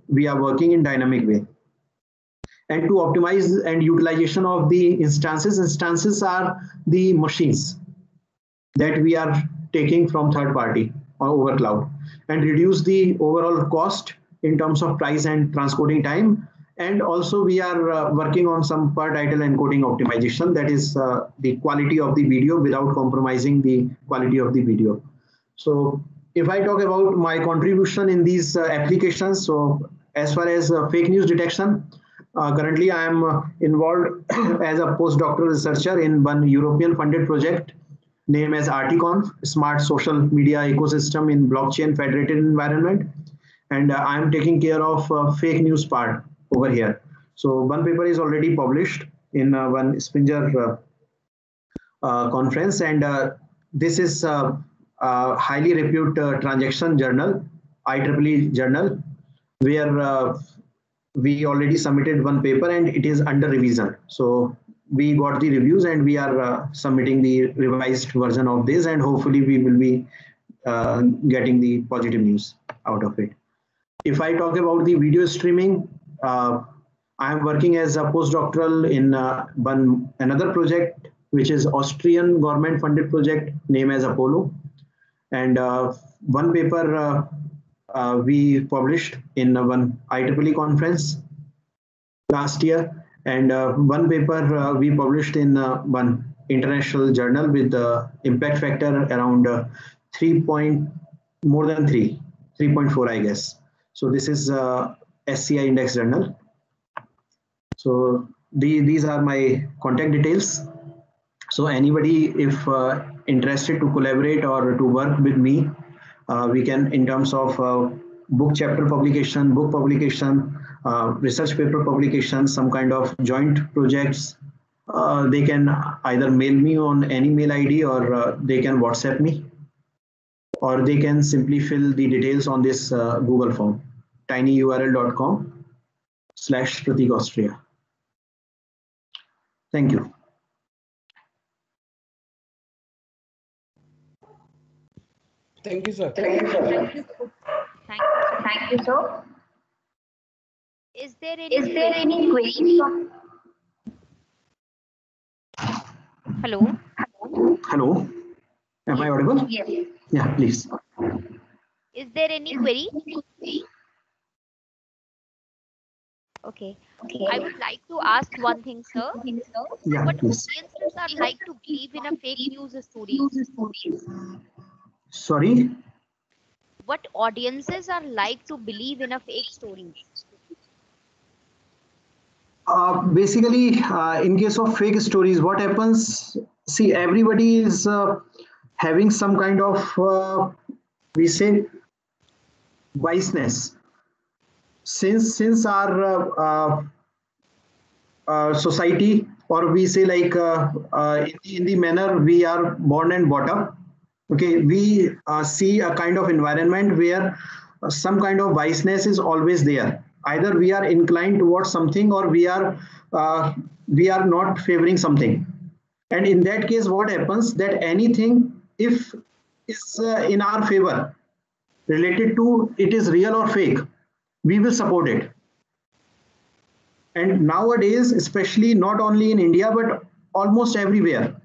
we are working in dynamic way. And to optimize and utilization of the instances, instances are the machines that we are taking from third party or over cloud, and reduce the overall cost in terms of price and transporting time. And also we are uh, working on some per title encoding optimization, that is uh, the quality of the video without compromising the quality of the video. So if I talk about my contribution in these uh, applications, so as far as uh, fake news detection, uh, currently I am uh, involved as a postdoctoral researcher in one European funded project named as Articonf, Smart Social Media Ecosystem in Blockchain Federated Environment. And uh, I am taking care of uh, fake news part over here. So one paper is already published in uh, one Spinger uh, uh, conference, and uh, this is uh, a highly reputed uh, transaction journal, I triple E journal, where uh, we already submitted one paper and it is under revision. So we got the reviews and we are uh, submitting the revised version of this, and hopefully we will be uh, getting the positive news out of it. If I talk about the video streaming, uh, I am working as a postdoctoral in uh, one another project, which is Austrian government funded project named as Apollo. And uh, one paper uh, uh, we published in uh, one I triple E conference last year. And uh, one paper uh, we published in uh, one international journal with the impact factor around uh, three point, more than three, three point four, I guess. So this is uh, S C I index journal. So the, these are my contact details. So anybody, if uh, interested to collaborate or to work with me, uh, we can, in terms of uh, book chapter publication, book publication, uh, research paper publication, some kind of joint projects, uh, they can either mail me on any mail I D, or uh, they can WhatsApp me, or they can simply fill the details on this uh, Google form, tinyurl dot com slash Pratik Austria. Thank you. Thank you, sir. Thank you, sir. Thank you. Thank you. Thank you, sir. Is there any? Is there any query from? Hello. Hello. Am I audible? Yes. Yeah, please. Is there any query? Okay. Okay. I would like to ask one thing, sir. Yeah, What please. audiences are like to believe in a fake news stories? Sorry. What audiences are like to believe in a fake stories? Uh, basically, uh, in case of fake stories, what happens? See, everybody is uh, having some kind of, uh, we say, biasness. Since since our uh, uh, uh, society, or we say like uh, uh, in, the, in the manner we are born and brought up, okay, we uh, see a kind of environment where uh, some kind of biasness is always there. Either we are inclined towards something, or we are uh, we are not favoring something. And in that case, what happens, that anything, if is uh, in our favor, related to it is real or fake, we will support it. And nowadays, especially not only in India, but almost everywhere,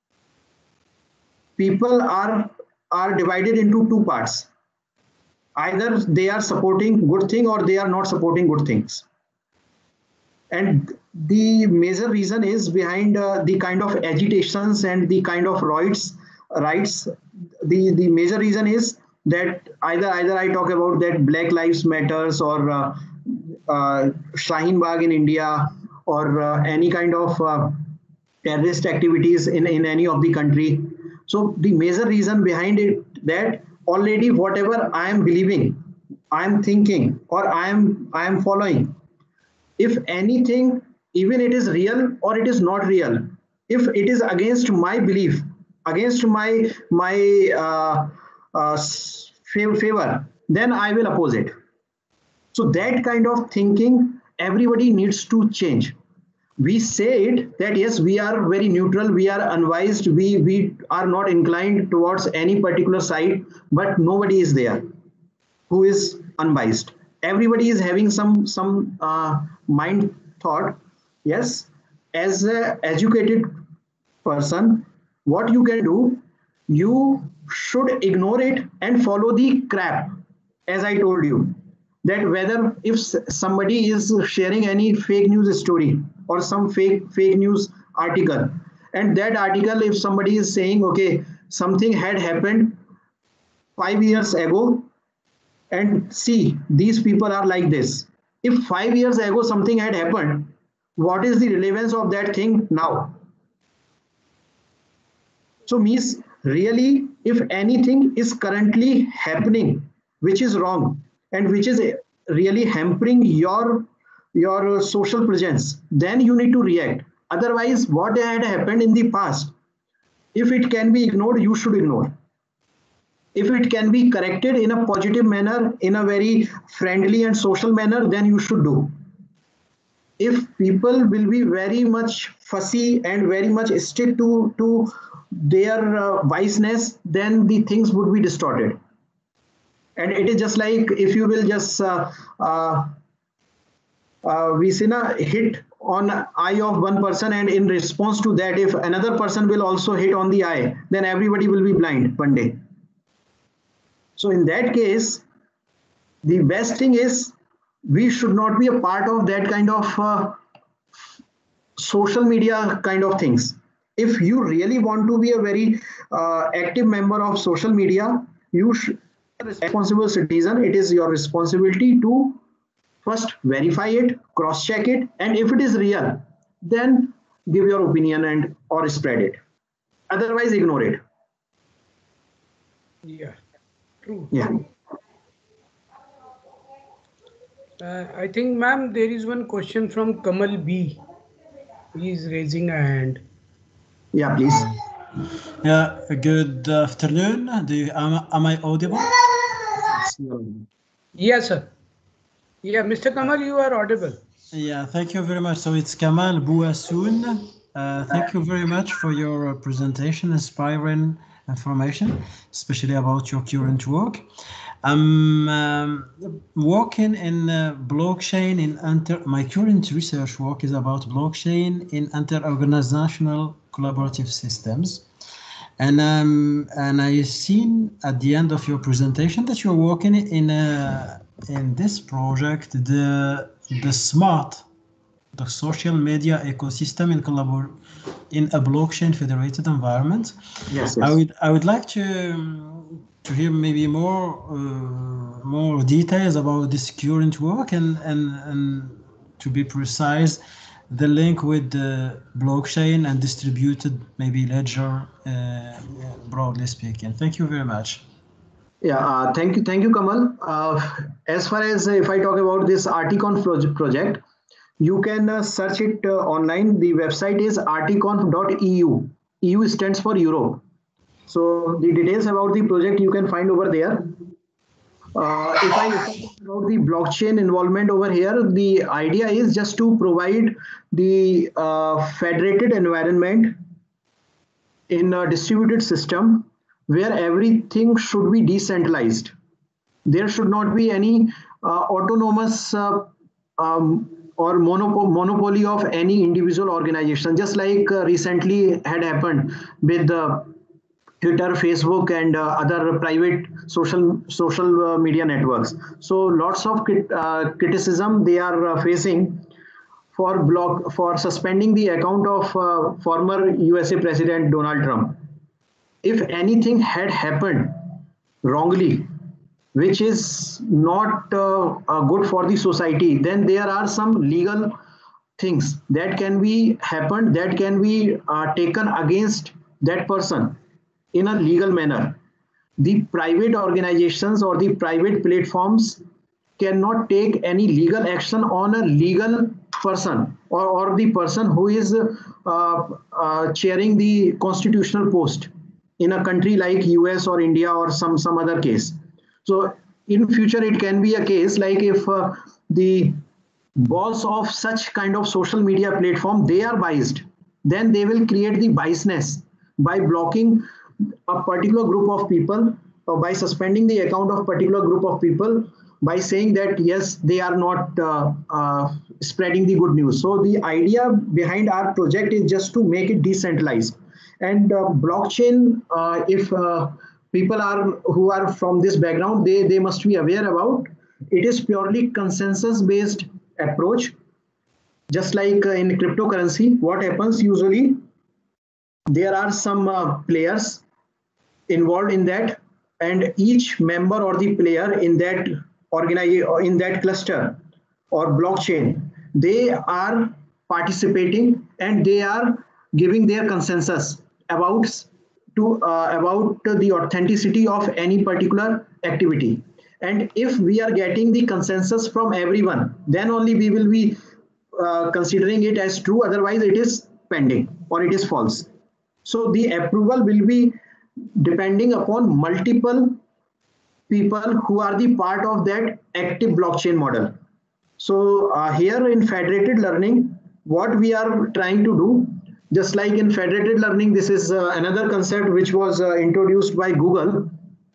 people are, are divided into two parts. Either they are supporting good thing, or they are not supporting good things. And the major reason is behind uh, the kind of agitations and the kind of rights, rights. The, the major reason is that either either I talk about that Black Lives Matters, or uh, uh, Shaheen Bagh in India, or uh, any kind of uh, terrorist activities in, in any of the country. So the major reason behind it, that already whatever I am believing, I am thinking, or I am I am following, if anything, even it is real or it is not real, if it is against my belief, against my my uh, uh, favor, then I will oppose it. So that kind of thinking, everybody needs to change. We say it that yes, we are very neutral, we are unbiased, we we are not inclined towards any particular side, but nobody is there who is unbiased. everybody is having some some uh, mind thought. Yes, as an educated person, what you can do, you should ignore it and follow the crap, as I told you, that whether if somebody is sharing any fake news story or some fake fake news article, and that article, if somebody is saying, okay, something had happened five years ago, and see, these people are like this. If five years ago something had happened, what is the relevance of that thing now? So means really, if anything is currently happening, which is wrong and which is really hampering your, your social presence, then you need to react. Otherwise, what had happened in the past, if it can be ignored, you should ignore. If it can be corrected in a positive manner, in a very friendly and social manner, then you should do. If people will be very much fussy and very much stick to, to their uh, wiseness, then the things would be distorted. And it is just like if you will just uh, uh, uh, we see a hit on eye of one person, and in response to that, if another person will also hit on the eye, then everybody will be blind one day. So in that case, the best thing is we should not be a part of that kind of uh, social media kind of things. If you really want to be a very uh, active member of social media, you should be a responsible citizen. It is your responsibility to first verify it, cross-check it, and if it is real, then give your opinion and or spread it. Otherwise, ignore it. Yeah, true. Yeah. True. Uh, I think, ma'am, there is one question from Kamal B. He is raising a hand. Yeah, please. Yeah, good afternoon. Do you, am, am I audible? Yes, sir. Yeah, Mister Kamal, you are audible. Yeah, thank you very much. So it's Kamal Bouassoun. Uh, thank you very much for your presentation, inspiring information, especially about your current work. I'm um, working in uh, blockchain in inter. My current research work is about blockchain in inter-organizational collaborative systems, and um, and I seen at the end of your presentation that you're working in a, in this project the the smart, the social media ecosystem in collabor in a blockchain federated environment. Yes, yes. I would I would like to. Um, to hear maybe more uh, more details about this current work, and, and and to be precise, the link with the blockchain and distributed maybe ledger, uh, broadly speaking. Thank you very much. Yeah, uh, thank you, thank you, Kamal. Uh, as far as uh, if I talk about this Articonf project, project you can uh, search it uh, online. The website is articonf dot E U. E U stands for Europe. So the details about the project you can find over there. Uh, if I talk about the blockchain involvement over here, the idea is just to provide the uh, federated environment in a distributed system where everything should be decentralized. There should not be any uh, autonomous uh, um, or monop monopoly of any individual organization, just like uh, recently had happened with the Twitter, Facebook, and uh, other private social social uh, media networks. So lots of crit, uh, criticism they are uh, facing for block for suspending the account of uh, former U S A President Donald Trump. If anything had happened wrongly, which is not uh, uh, good for the society, then there are some legal things that can be happened, that can be uh, taken against that person in a legal manner. The private organizations or the private platforms cannot take any legal action on a legal person or, or the person who is uh, uh, chairing the constitutional post in a country like U S or India or some, some other case. So in future, it can be a case like if uh, the boss of such kind of social media platform, they are biased, then they will create the biasness by blocking a particular group of people or by suspending the account of particular group of people by saying that yes, they are not uh, uh, spreading the good news. So the idea behind our project is just to make it decentralized. And uh, blockchain, uh, if uh, people are who are from this background, they they must be aware about. It is purely consensus based approach. Just like uh, in cryptocurrency, what happens usually, there are some uh, players involved in that, and each member or the player in that organization or in that cluster or blockchain, they are participating and they are giving their consensus about to uh, about the authenticity of any particular activity. And if we are getting the consensus from everyone, then only we will be uh, considering it as true, otherwise it is pending or it is false. So the approval will be depending upon multiple people who are the part of that active blockchain model. So uh, here in federated learning, what we are trying to do, just like in federated learning, this is uh, another concept which was uh, introduced by Google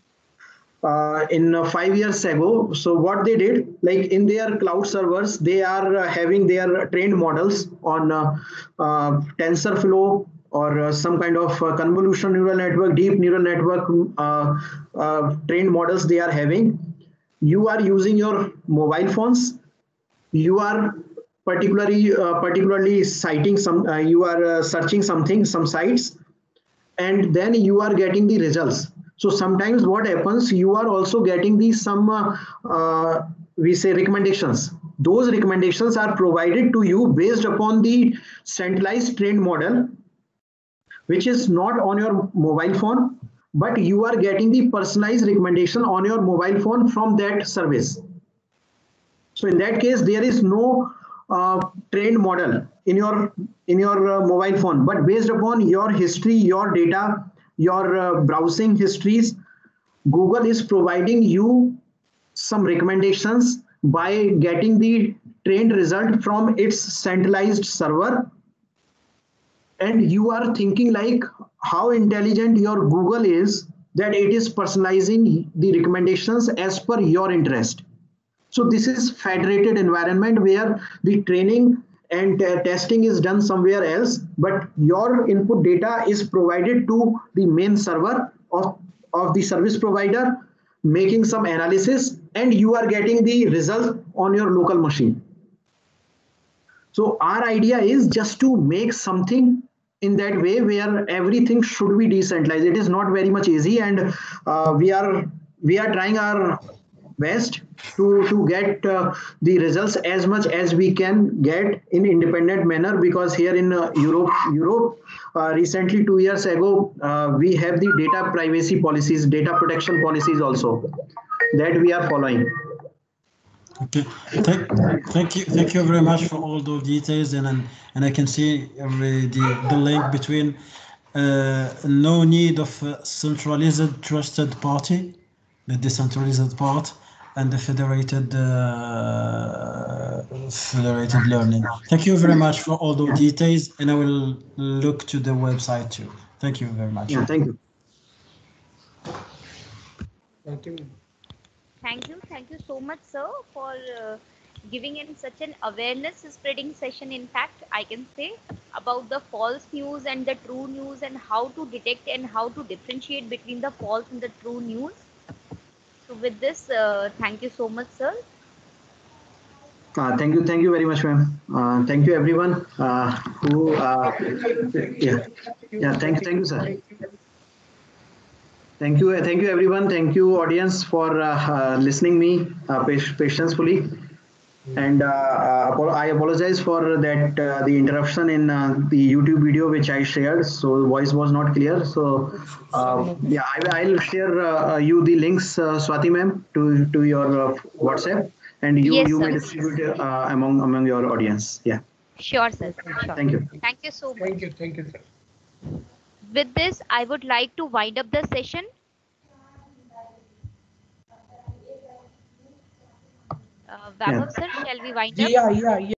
uh, in uh, five years ago. So what they did, like in their cloud servers, they are uh, having their trained models on uh, uh, TensorFlow or uh, some kind of uh, convolutional neural network, deep neural network uh, uh, trained models they are having. You are using your mobile phones. You are particularly uh, particularly citing some. Uh, you are uh, searching something, some sites, and then you are getting the results. So sometimes what happens, you are also getting the some uh, uh, we say recommendations. Those recommendations are provided to you based upon the centralized trained model, which is not on your mobile phone, but you are getting the personalized recommendation on your mobile phone from that service. So in that case, there is no uh, trained model in your in your uh, mobile phone, but based upon your history, your data, your uh, browsing histories, Google is providing you some recommendations by getting the trained result from its centralized server. And you are thinking like how intelligent your Google is, that it is personalizing the recommendations as per your interest. So this is federated environment where the training and uh, testing is done somewhere else, but your input data is provided to the main server of, of the service provider, making some analysis, and you are getting the result on your local machine. So our idea is just to make something in that way where everything should be decentralized. It is not very much easy, and uh, we are we are trying our best to to get uh, the results as much as we can get in independent manner, because here in uh, Europe, Europe uh, recently two years ago, uh, we have the data privacy policies, data protection policies also that we are following. Okay, thank, thank you, thank you very much for all those details, and and, and I can see the the link between uh, no need of a centralized trusted party, the decentralized part, and the federated uh, federated learning. Thank you very much for all those details, and I will look to the website too. Thank you very much. Yeah, thank you. Thank you. Thank you. Thank you so much, sir, for uh, giving in such an awareness spreading session. In fact, I can say about the false news and the true news, and how to detect and how to differentiate between the false and the true news. So with this, uh, thank you so much, sir. Uh, thank you, thank you very much, ma'am. Uh, thank you, everyone uh, who. Uh, yeah, yeah. Thank, thank you, sir. Thank you, thank you, everyone. Thank you, audience, for uh, uh, listening me uh, patiently. And uh, uh, I apologize for that uh, the interruption in uh, the YouTube video which I shared. So the voice was not clear. So uh, yeah, I, I'll share uh, you the links, uh, Swati ma'am, to to your uh, WhatsApp, and you Yes, you sir. may distribute it uh, among among your audience. Yeah. Sure, sir. Sure. Thank you. Thank you so much. Thank you. Thank you, sir. With this, I would like to wind up the session. Uh, Vaibhav, sir, shall we wind up? Yeah, yeah, yeah.